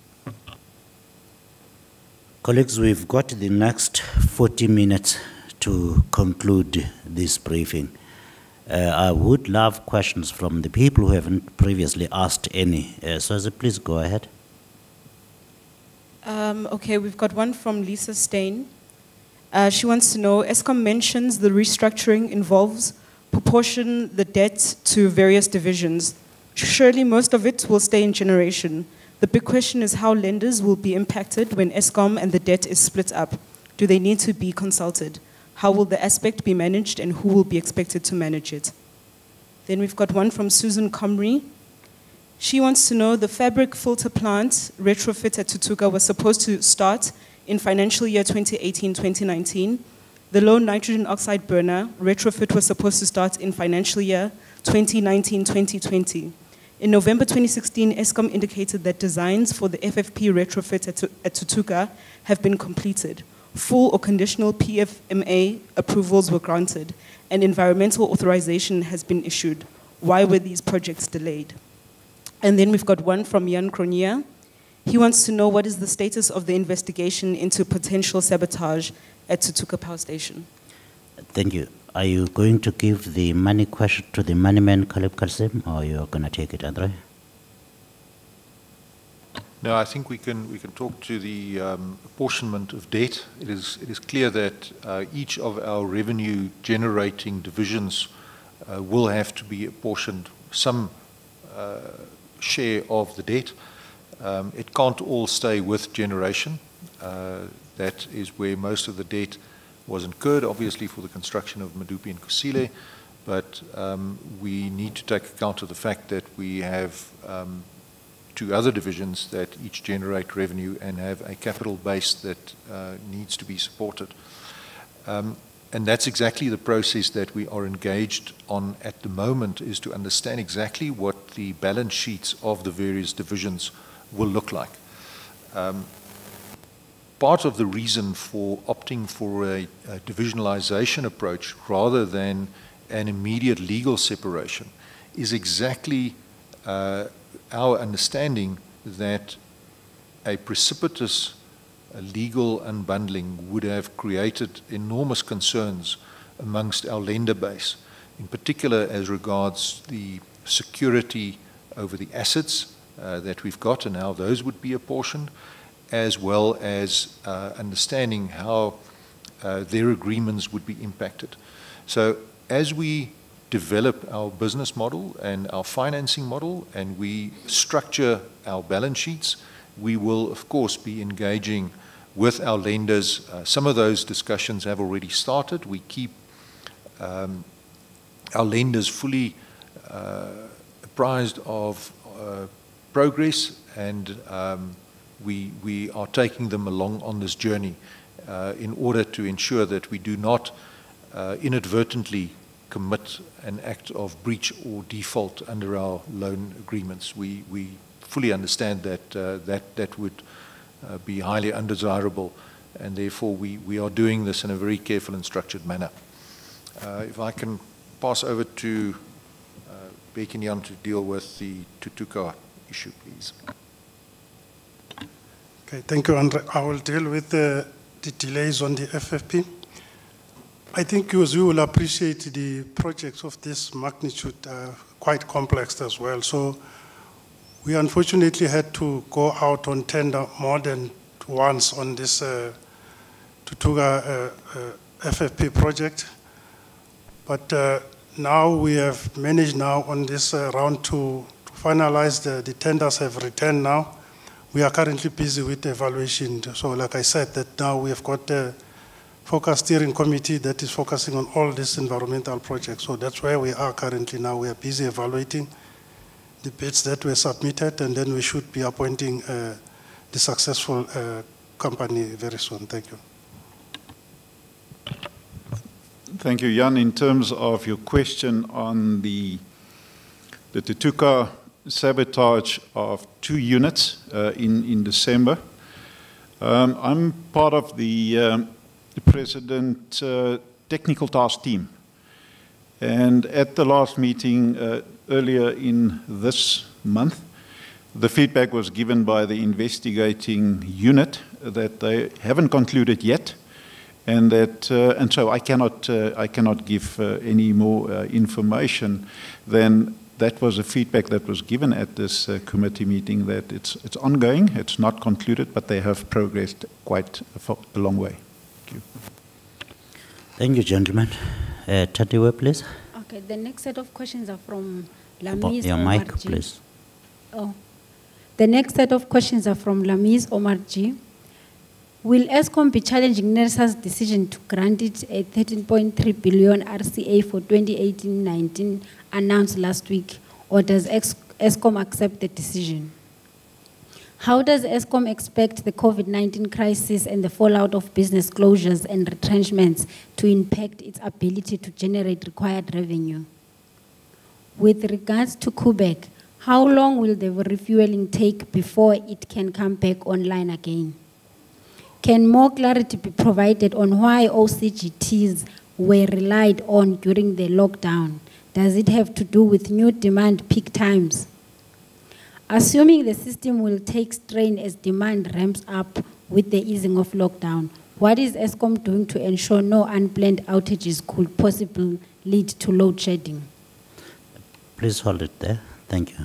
Colleagues, we've got the next 40 minutes to conclude this briefing. I would love questions from the people who haven't previously asked any. So please go ahead. Okay, we've got one from Lisa Stein. She wants to know, Eskom mentions the restructuring involves proportion the debt to various divisions. Surely most of it will stay in generation. The big question is how lenders will be impacted when Eskom and the debt is split up. Do they need to be consulted? How will the aspect be managed and who will be expected to manage it? Then we've got one from Susan Comrie. She wants to know the fabric filter plant retrofit at Tutuka was supposed to start in financial year 2018-2019. The low nitrogen oxide burner retrofit was supposed to start in financial year 2019-2020. In November 2016, Eskom indicated that designs for the FFP retrofit at Tutuka have been completed. Full or conditional PFMA approvals were granted, and environmental authorization has been issued. Why were these projects delayed? And then we've got one from Jan Cronier. He wants to know what is the status of the investigation into potential sabotage at Tutuka Power Station. Thank you. Are you going to give the money question to the money man, Caleb Kalsim, or you're going to take it, Andre? No, I think we can talk to the apportionment of debt. It is clear that each of our revenue generating divisions will have to be apportioned some share of the debt. It can't all stay with generation. That is where most of the debt was incurred, obviously for the construction of Medupi and Kusile, but we need to take account of the fact that we have two other divisions that each generate revenue and have a capital base that needs to be supported. And that's exactly the process that we are engaged on at the moment, is to understand exactly what the balance sheets of the various divisions will look like. Part of the reason for opting for a divisionalization approach rather than an immediate legal separation is exactly our understanding that a precipitous legal unbundling would have created enormous concerns amongst our lender base, in particular as regards the security over the assets that we've got and how those would be apportioned, as well as understanding how their agreements would be impacted. So as we develop our business model and our financing model and we structure our balance sheets, we will of course be engaging with our lenders. Some of those discussions have already started. We keep our lenders fully apprised of progress, and we are taking them along on this journey in order to ensure that we do not inadvertently commit an act of breach or default under our loan agreements. We fully understand that that would be highly undesirable, and therefore we are doing this in a very careful and structured manner. If I can pass over to Becky and Jan to deal with the Tutuka issue, please. Okay, thank you, Andre. I will deal with the delays on the FFP. I think as you will appreciate, the projects of this magnitude are quite complex as well. So we unfortunately had to go out on tender more than once on this Tutuka FFP project. But now we have managed now on this round to finalize the tenders have returned now. We are currently busy with the evaluation. So like I said, that now we have got a focus steering committee that is focusing on all these environmental projects. So that's where we are currently now. We are busy evaluating the bids that were submitted, and then we should be appointing the successful company very soon. Thank you. Thank you, Jan. In terms of your question on the Tutuka sabotage of 2 units in December, I'm part of the President technical task team. And at the last meeting earlier in this month, the feedback was given by the investigating unit that they haven't concluded yet, and that and so I cannot give any more information than that was a feedback that was given at this committee meeting, that it's ongoing, it's not concluded, but they have progressed quite a long way. Thank you. Thank you, gentlemen. Tatiwe, please. Okay, the next set of questions are from Lamis. Your mic, please. Oh, The next set of questions are from Lamiz Omar G. Will ESCOM be challenging NERSA's decision to grant it a 13.3 billion RCA for 2018-19 announced last week, or does ESCOM accept the decision? How does ESCOM expect the COVID-19 crisis and the fallout of business closures and retrenchments to impact its ability to generate required revenue? With regards to Quebec, how long will the refueling take before it can come back online again? Can more clarity be provided on why OCGTs were relied on during the lockdown? Does it have to do with new demand peak times? Assuming the system will take strain as demand ramps up with the easing of lockdown, what is ESCOM doing to ensure no unplanned outages could possibly lead to load shedding? Please hold it there. Thank you.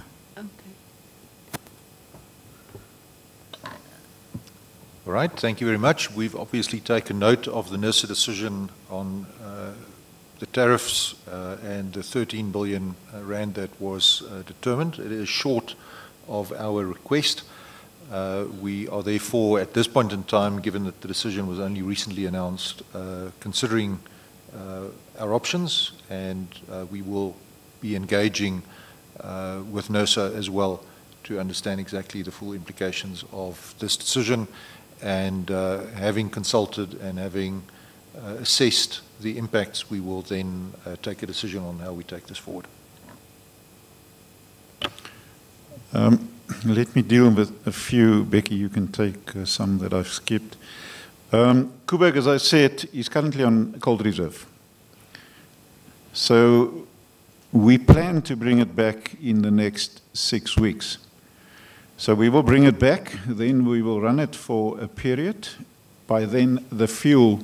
All right, thank you very much. We've obviously taken note of the NERSA decision on the tariffs and the 13 billion rand that was determined. It is short of our request. We are therefore, at this point in time, given that the decision was only recently announced, considering our options, and we will be engaging with NERSA as well to understand exactly the full implications of this decision. And having consulted and having assessed the impacts, we will then take a decision on how we take this forward. Let me deal with a few. Becky, you can take some that I've skipped. Quebec, as I said, is currently on cold reserve. So we plan to bring it back in the next 6 weeks. So we will bring it back, then we will run it for a period. By then, the fuel,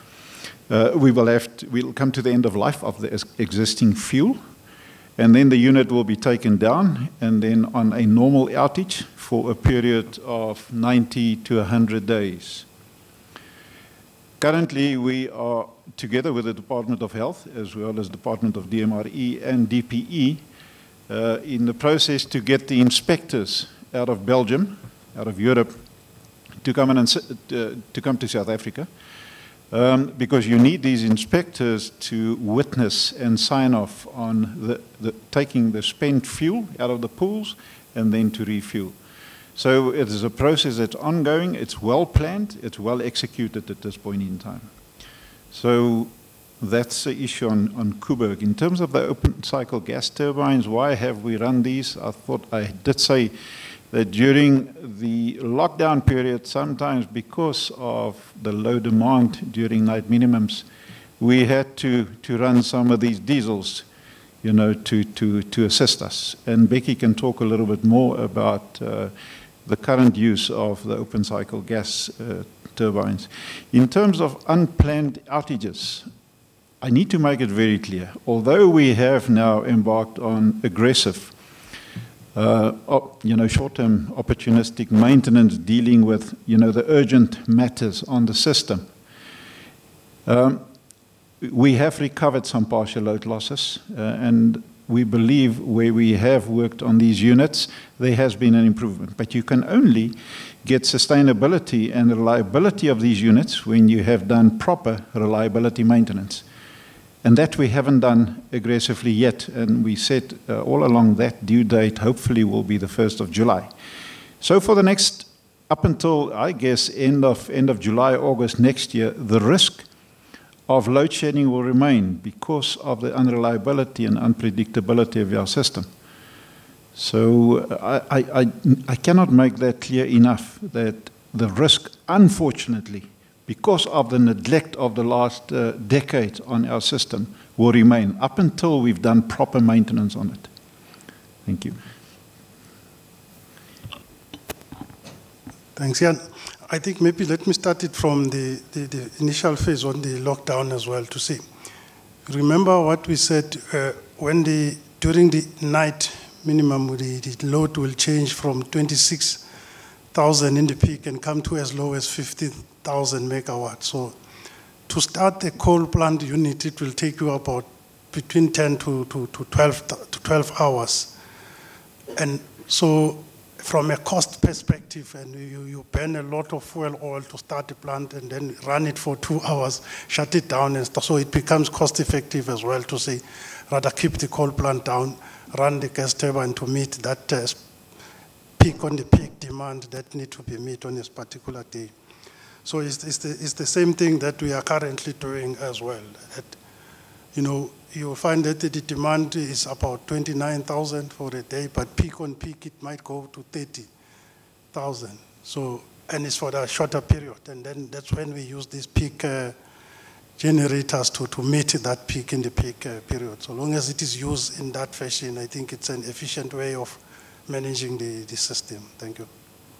we'll come to the end of life of the existing fuel, and then the unit will be taken down, and then on a normal outage for a period of 90 to 100 days. Currently, we are, together with the Department of Health, as well as Department of DMRE and DPE, in the process to get the inspectors out of Belgium, out of Europe, to come to South Africa, because you need these inspectors to witness and sign off on taking the spent fuel out of the pools and then to refuel. So it is a process that's ongoing, it's well planned, it's well executed at this point in time. So that's the issue on Koeberg. In terms of the open cycle gas turbines, why have we run these? I thought I did say that during the lockdown period, sometimes because of the low demand during night minimums, we had to run some of these diesels, you know, to assist us. And Becky can talk a little bit more about the current use of the open cycle gas turbines. In terms of unplanned outages, I need to make it very clear. Although we have now embarked on aggressive short-term opportunistic maintenance dealing with, the urgent matters on the system. We have recovered some partial load losses, and we believe where we have worked on these units, there has been an improvement. But you can only get sustainability and reliability of these units when you have done proper reliability maintenance. And that we haven't done aggressively yet, and we said all along that due date hopefully will be the 1st of July. So for the next, up until I guess end of July, August next year, the risk of load shedding will remain because of the unreliability and unpredictability of our system. So I cannot make that clear enough that the risk, unfortunately, because of the neglect of the last decade on our system, will remain up until we've done proper maintenance on it. Thank you. Thanks, Jan. I think maybe let me start it from the initial phase on the lockdown as well to see. Remember what we said during the night minimum, the load will change from 26,000 in the peak and come to as low as 50,000 megawatts. So to start the coal plant unit, it will take you about between 10 to 12 hours. And so from a cost perspective, and you burn a lot of fuel oil to start the plant and then run it for 2 hours, shut it down, and stuff. So it becomes cost effective as well to say, rather keep the coal plant down, run the gas turbine to meet that peak on the peak demand that need to be met on this particular day. So it's the same thing that we are currently doing as well. You'll find that the demand is about 29,000 for a day, but peak on peak, it might go to 30,000. So, and it's for a shorter period. And then that's when we use these peak generators to meet that peak in the peak period. So long as it is used in that fashion, I think it's an efficient way of managing the system. Thank you.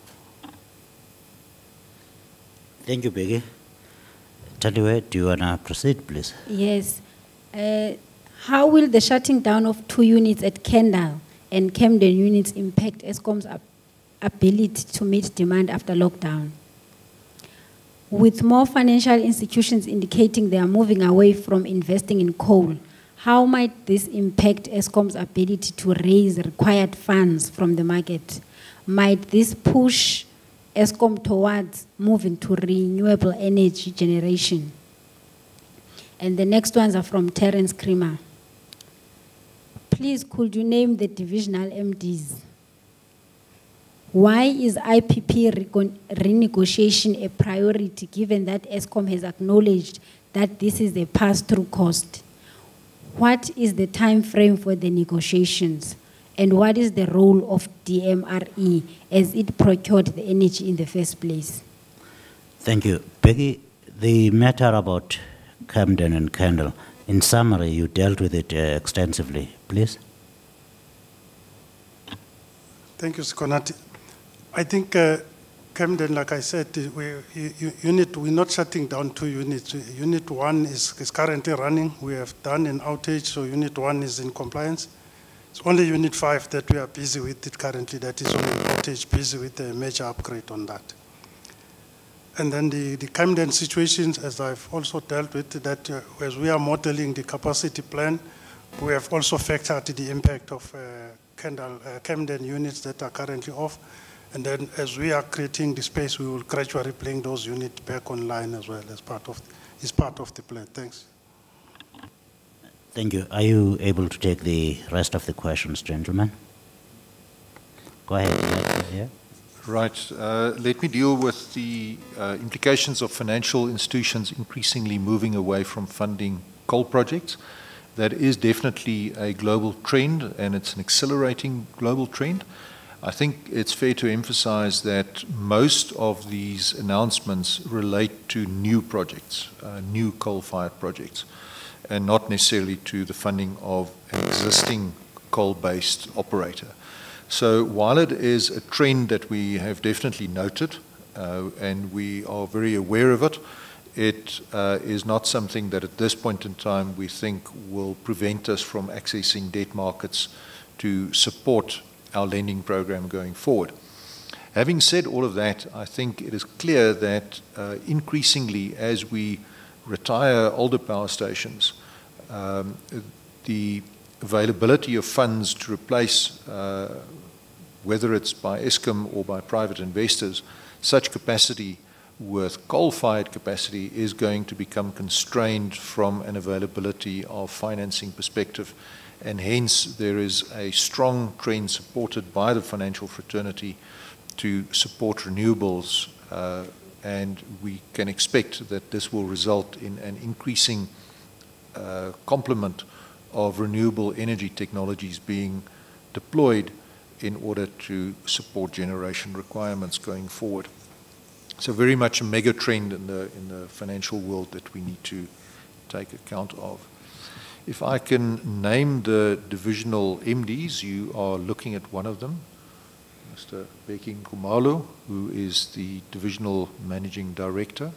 Thank you, Bheki. Taliwe, do you want to proceed, please? Yes. How will the shutting down of 2 units at Kendal and Camden units impact Eskom's ability to meet demand after lockdown? With more financial institutions indicating they are moving away from investing in coal, how might this impact Eskom's ability to raise required funds from the market? Might this push Eskom towards moving to renewable energy generation? And the next ones are from Terence Creamer. Please, could you name the divisional MDs? Why is IPP renegotiation a priority given that Eskom has acknowledged that this is a pass-through cost? What is the time frame for the negotiations? And what is the role of DMRE as it procured the energy in the first place? Thank you. Bheki, the matter about Camden and Kendal, in summary, you dealt with it extensively. Please. Thank you, Sikonati. I think Camden, like I said, we're not shutting down 2 units. Unit 1 is currently running. We have done an outage, so Unit 1 is in compliance. It's only Unit 5 that we are busy with it currently, that is on an outage, busy with a major upgrade on that. And then the Camden situations, as I've also dealt with, that as we are modeling the capacity plan, we have also factored the impact of Camden units that are currently off. And then as we are creating the space, we will gradually bring those units back online as well as part of the plan. Thanks. Thank you. Are you able to take the rest of the questions, gentlemen? Go ahead. Yeah. Right. Let me deal with the implications of financial institutions increasingly moving away from funding coal projects. That is definitely a global trend, and it's an accelerating global trend. I think it's fair to emphasize that most of these announcements relate to new projects, new coal-fired projects, and not necessarily to the funding of an existing coal-based operator. So while it is a trend that we have definitely noted, and we are very aware of it, it is not something that at this point in time we think will prevent us from accessing debt markets to support our lending program going forward. Having said all of that, I think it is clear that increasingly as we retire older power stations, the availability of funds to replace, whether it's by Eskom or by private investors, such capacity with coal-fired capacity is going to become constrained from an availability of financing perspective. And hence there is a strong trend supported by the financial fraternity to support renewables, and we can expect that this will result in an increasing complement of renewable energy technologies being deployed in order to support generation requirements going forward. So very much a mega trend in the financial world that we need to take account of. If I can name the divisional MDs, you are looking at one of them, Mr. Bheki Nxumalo, who is the Divisional Managing Director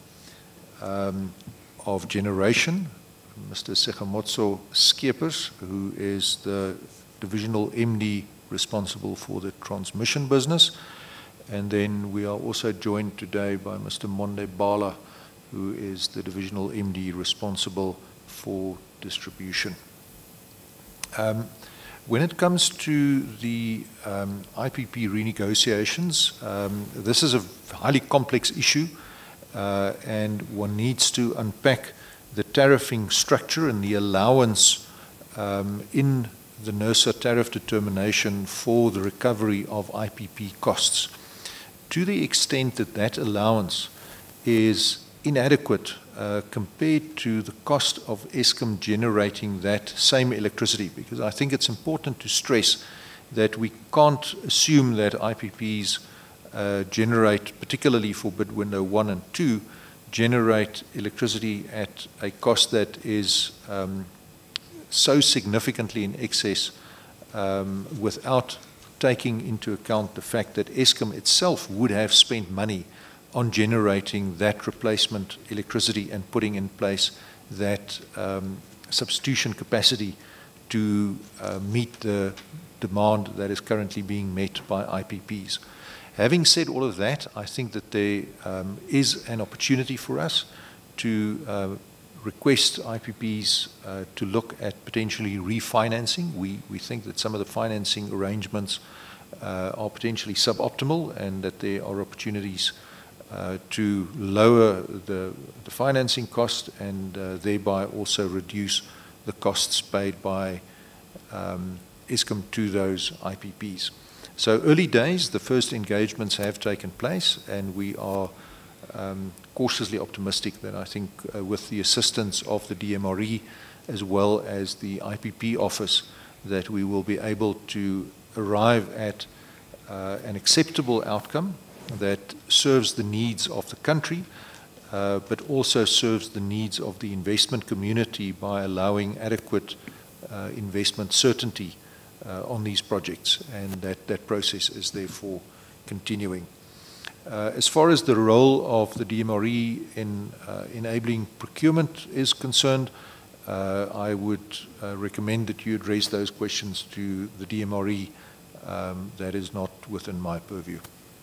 of Generation, Mr. Sekhamotso Skeepers, who is the Divisional MD responsible for the transmission business. And then we are also joined today by Mr. Monde Bala, who is the Divisional MD responsible for distribution. When it comes to the IPP renegotiations, this is a highly complex issue, and one needs to unpack the tariffing structure and the allowance in the NERSA tariff determination for the recovery of IPP costs. To the extent that that allowance is inadequate compared to the cost of Eskom generating that same electricity, because I think it's important to stress that we can't assume that IPPs generate, particularly for bid window 1 and 2, generate electricity at a cost that is so significantly in excess without taking into account the fact that Eskom itself would have spent money on generating that replacement electricity and putting in place that substitution capacity to meet the demand that is currently being met by IPPs. Having said all of that, I think that there is an opportunity for us to request IPPs to look at potentially refinancing. We think that some of the financing arrangements are potentially suboptimal and that there are opportunities to lower the financing cost and thereby also reduce the costs paid by Eskom to those IPPs. So early days, the first engagements have taken place, and we are cautiously optimistic that I think with the assistance of the DMRE as well as the IPP office, that we will be able to arrive at an acceptable outcome that serves the needs of the country, but also serves the needs of the investment community by allowing adequate investment certainty on these projects, and that process is therefore continuing. As far as the role of the DMRE in enabling procurement is concerned, I would recommend that you address those questions to the DMRE. That is not within my purview.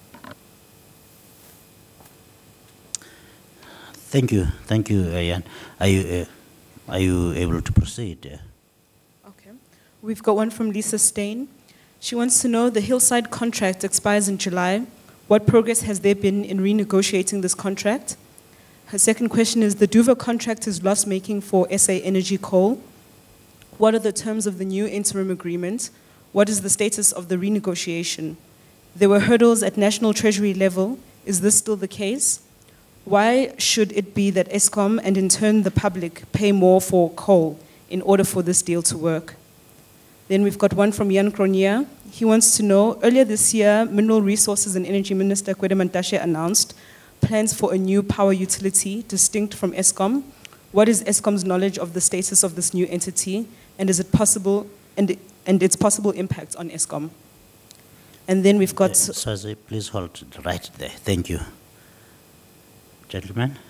Thank you, Jan. Are you able to proceed? Okay. We've got one from Lisa Stein. She wants to know the Hillside contract expires in July. What progress has there been in renegotiating this contract? Her second question is the Duva contract is loss-making for SA Energy Coal. What are the terms of the new interim agreement? What is the status of the renegotiation? There were hurdles at National Treasury level. Is this still the case? Why should it be that Eskom and in turn the public pay more for coal in order for this deal to work? Then we've got one from Jan Cronje. He wants to know, earlier this year, Mineral Resources and Energy Minister Gwede Mantashe announced plans for a new power utility distinct from Eskom. What is Eskom's knowledge of the status of this new entity, and is it possible, and its possible impact on Eskom? And then we've got... Sazi, please hold right there. Thank you. Gentlemen.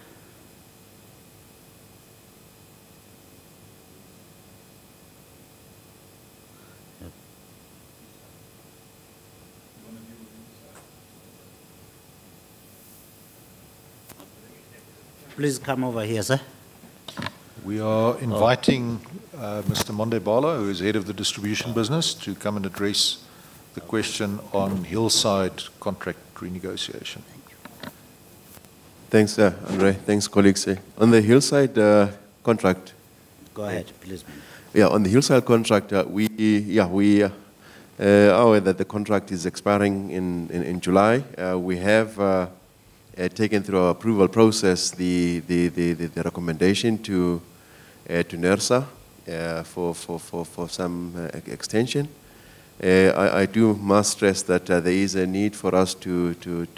Please come over here, sir. We are inviting Mr. Monde Bala, who is head of the distribution business, to come and address the question on Hillside contract renegotiation. Thanks, Andre. Thanks, colleagues. On the Hillside contract. Go ahead, please. Yeah, on the Hillside contract, we are aware that the contract is expiring in July. We have taken through our approval process the recommendation to NERSA for some extension. I must stress that there is a need for us to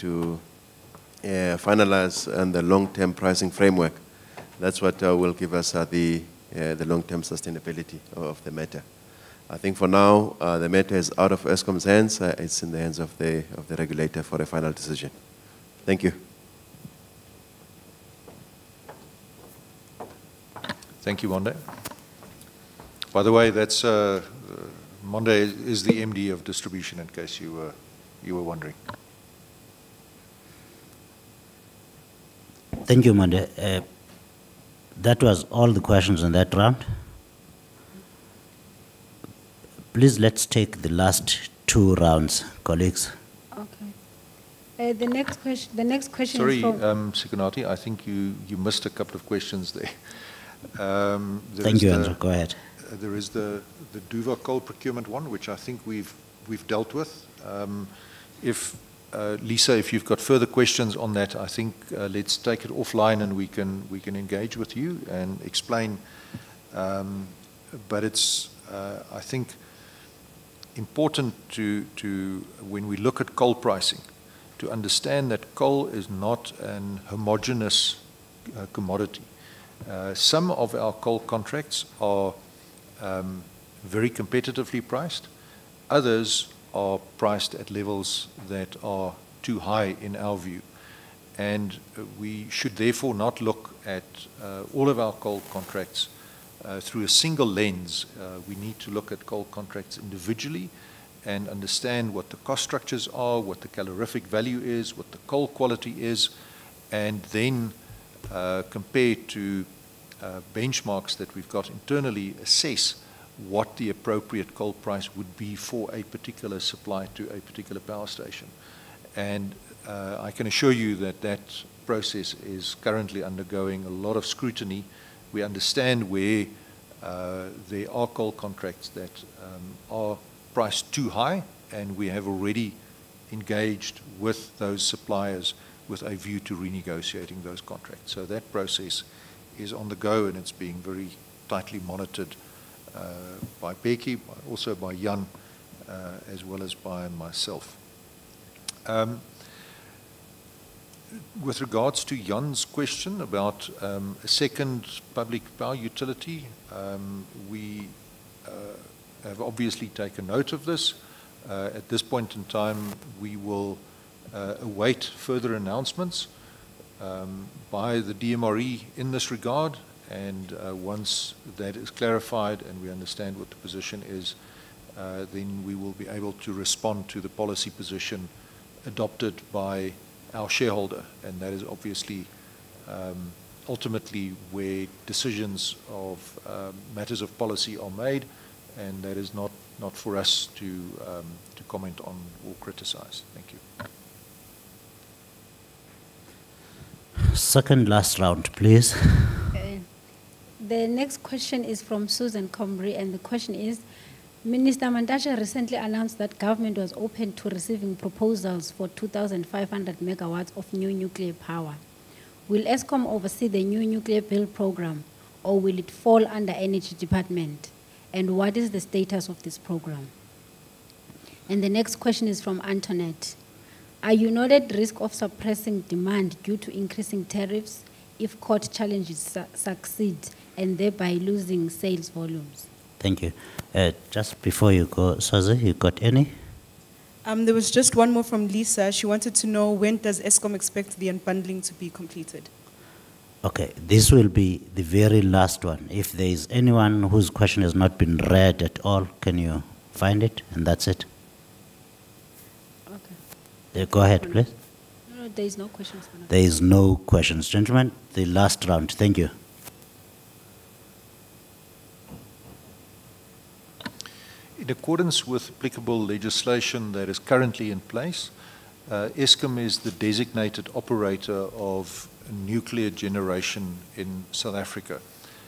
finalize on the long-term pricing framework. That's what will give us the long-term sustainability of the matter. I think for now the matter is out of Eskom's hands. It's in the hands of the regulator for a final decision. Thank you. Thank you, Monde. By the way, that's Monde is the MD of distribution, in case you were wondering. Thank you, Monde. That was all the questions in that round. Please, let's take the last 2 rounds, colleagues. Okay. The next question Sorry, is from... Sikonati, I think you missed a couple of questions there. Thank you, Andrew. Go ahead. There is the Duva coal procurement one, which I think we've dealt with. If Lisa, if you've got further questions on that, I think let's take it offline and we can engage with you and explain. But it's I think important to when we look at coal pricing, to understand that coal is not an homogeneous commodity. Some of our coal contracts are very competitively priced. Others are priced at levels that are too high in our view. And we should therefore not look at all of our coal contracts through a single lens. We need to look at coal contracts individually and understand what the cost structures are, what the calorific value is, what the coal quality is, and then compare to benchmarks that we've got internally, assess what the appropriate coal price would be for a particular supply to a particular power station. And I can assure you that that process is currently undergoing a lot of scrutiny. We understand where there are coal contracts that are priced too high, and we have already engaged with those suppliers with a view to renegotiating those contracts. So that process is on the go, and it's being very tightly monitored by Becky, also by Jan, as well as by myself. With regards to Jan's question about a second public power utility, we have obviously taken note of this. At this point in time, we will await further announcements by the DMRE in this regard, and once that is clarified and we understand what the position is, then we will be able to respond to the policy position adopted by our shareholder, and that is obviously ultimately where decisions of matters of policy are made, and that is not for us to comment on or criticize. Thank you. Second last round, please. The next question is from Susan Comrie, and the question is, Minister Mantashe recently announced that government was open to receiving proposals for 2,500 megawatts of new nuclear power. Will Eskom oversee the new nuclear build program, or will it fall under Energy Department? And what is the status of this program? And the next question is from Antoinette. Are you not at risk of suppressing demand due to increasing tariffs if court challenges succeed and thereby losing sales volumes? Thank you. Just before you go, Swazi, you got any? There was just one more from Lisa. She wanted to know, when does Eskom expect the unbundling to be completed? Okay, this will be the very last one. If there is anyone whose question has not been read at all, can you find it? And that's it. Okay. Go ahead, please. No, there is no questions. There is no questions. Gentlemen, the last round. Thank you. In accordance with applicable legislation that is currently in place, Eskom is the designated operator of nuclear generation in South Africa.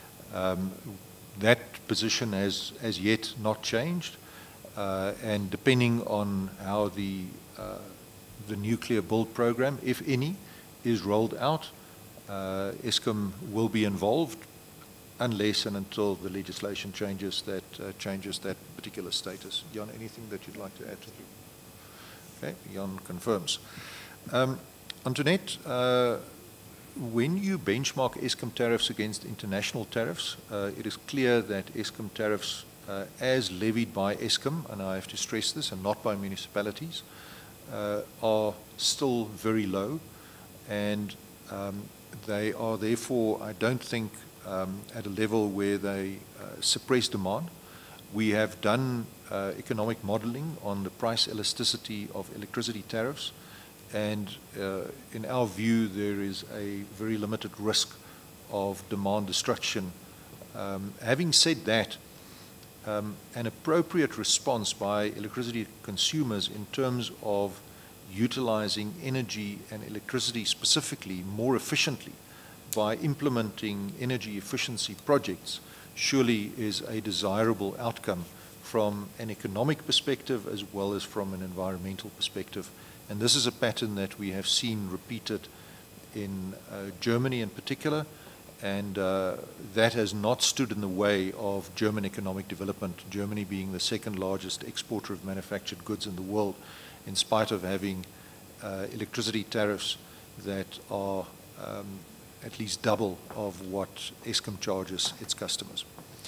That position has as yet not changed, and depending on how the nuclear build program, if any, is rolled out, Eskom will be involved, unless and until the legislation changes that particular status. Jan, anything that you'd like to add to that? Okay, Jan confirms. Antoinette, when you benchmark Eskom tariffs against international tariffs, it is clear that Eskom tariffs, as levied by Eskom, and I have to stress this, and not by municipalities, are still very low, and they are therefore, I don't think, at a level where they suppress demand. We have done economic modeling on the price elasticity of electricity tariffs, and in our view there is a very limited risk of demand destruction. Having said that, an appropriate response by electricity consumers in terms of utilizing energy and electricity specifically more efficiently by implementing energy efficiency projects surely is a desirable outcome from an economic perspective as well as from an environmental perspective. And this is a pattern that we have seen repeated in Germany in particular, and that has not stood in the way of German economic development, Germany being the second largest exporter of manufactured goods in the world, in spite of having electricity tariffs that are at least double of what Eskom charges its customers.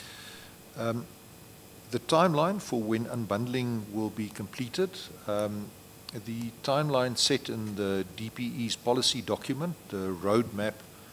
The timeline for when unbundling will be completed, the timeline set in the DPE's policy document, the roadmap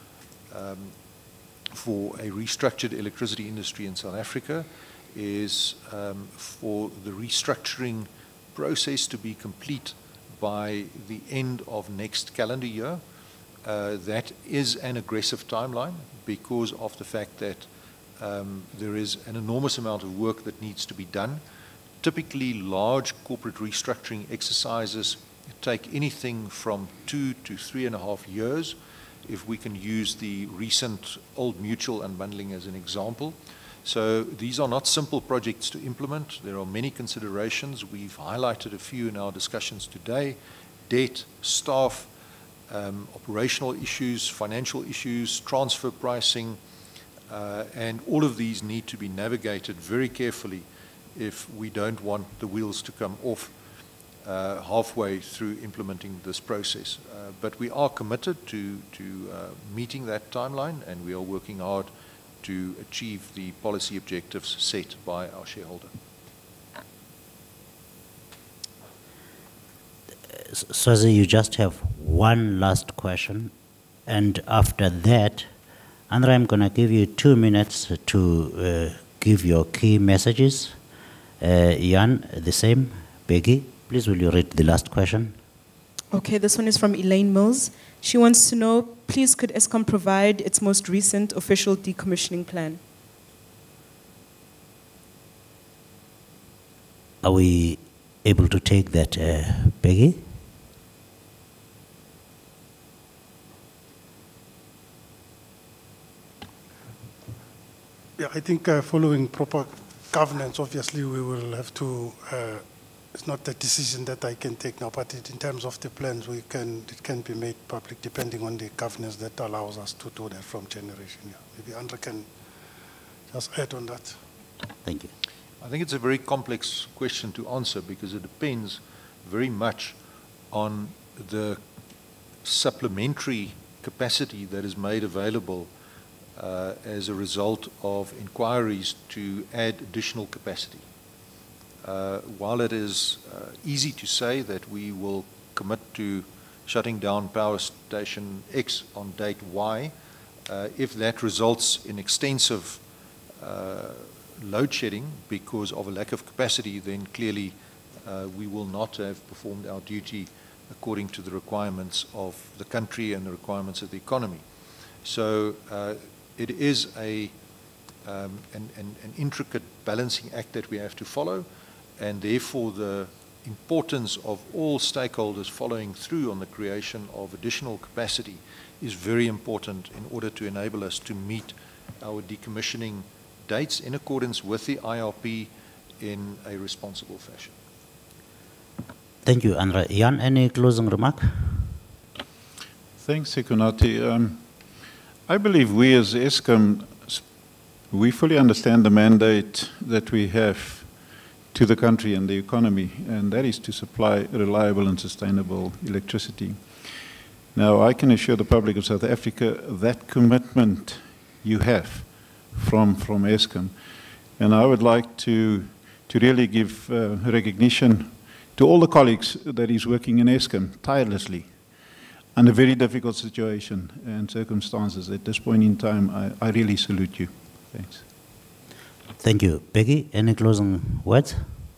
for a restructured electricity industry in South Africa, is for the restructuring process to be complete by the end of next calendar year. That is an aggressive timeline because of the fact that there is an enormous amount of work that needs to be done. Typically, large corporate restructuring exercises take anything from 2 to 3.5 years, if we can use the recent Old Mutual unbundling as an example. So these are not simple projects to implement. There are many considerations. We've highlighted a few in our discussions today: debt, staff, operational issues, financial issues, transfer pricing, and all of these need to be navigated very carefully if we don't want the wheels to come off halfway through implementing this process. But we are committed to meeting that timeline, and we are working hard to achieve the policy objectives set by our shareholder. Swazi, you just have one last question, and after that, Andre, I'm going to give you 2 minutes to give your key messages. Jan, the same. Peggy, please will you read the last question? Okay, this one is from Elaine Mills. She wants to know, please could Eskom provide its most recent official decommissioning plan? Are we able to take that, Peggy? Yeah, I think following proper governance, obviously we will have to, it's not a decision that I can take now, but in terms of the plans, it can be made public depending on the governance that allows us to do that from generation. Yeah. Maybe Andre can just add on that. Thank you. I think it's a very complex question to answer because it depends very much on the supplementary capacity that is made available as a result of inquiries to add additional capacity. While it is easy to say that we will commit to shutting down power station X on date Y, if that results in extensive load shedding because of a lack of capacity, then clearly we will not have performed our duty according to the requirements of the country and the requirements of the economy. So it is an intricate balancing act that we have to follow, and therefore the importance of all stakeholders following through on the creation of additional capacity is very important in order to enable us to meet our decommissioning dates in accordance with the IRP in a responsible fashion. Thank you, Andre. Jan, any closing remark? Thanks, Sekunati. I believe we as Eskom, we fully understand the mandate that we have to the country and the economy, and that is to supply reliable and sustainable electricity. Now, I can assure the public of South Africa that commitment you have from Eskom, and I would like to really give recognition to all the colleagues that is working in Eskom tirelessly under very difficult situation and circumstances. At this point in time, I really salute you. Thanks. Thank you. Peggy, any closing words?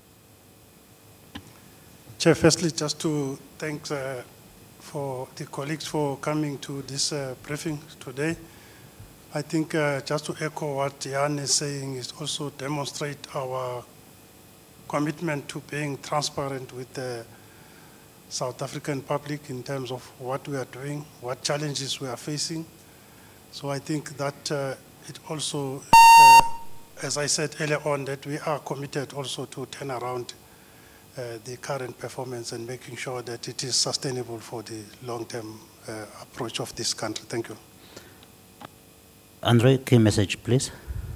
Chair, firstly, just to thank for the colleagues for coming to this briefing today. I think just to echo what Jan is saying is also demonstrate our commitment to being transparent with the South African public in terms of what we are doing, what challenges we are facing. So I think that it also, as I said earlier on, that we are committed also to turn around the current performance and making sure that it is sustainable for the long-term approach of this country. Thank you. Andre, key message, please.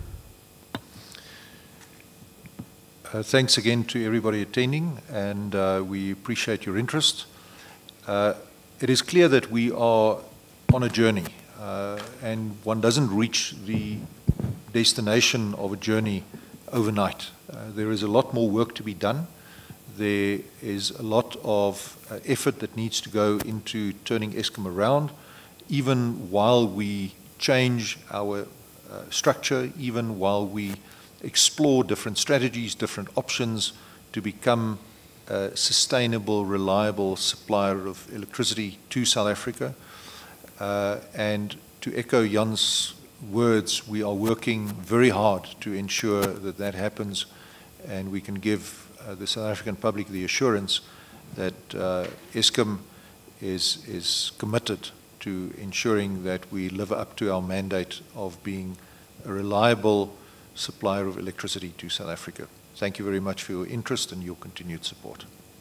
Thanks again to everybody attending, and we appreciate your interest. It is clear that we are on a journey, and one doesn't reach the destination of a journey overnight. There is a lot more work to be done. There is a lot of effort that needs to go into turning Eskom around, even while we change our structure, even while we explore different strategies, different options to become a sustainable, reliable supplier of electricity to South Africa. And to echo Jan's words, we are working very hard to ensure that that happens, and we can give the South African public the assurance that Eskom is committed to ensuring that we live up to our mandate of being a reliable supplier of electricity to South Africa. Thank you very much for your interest and your continued support.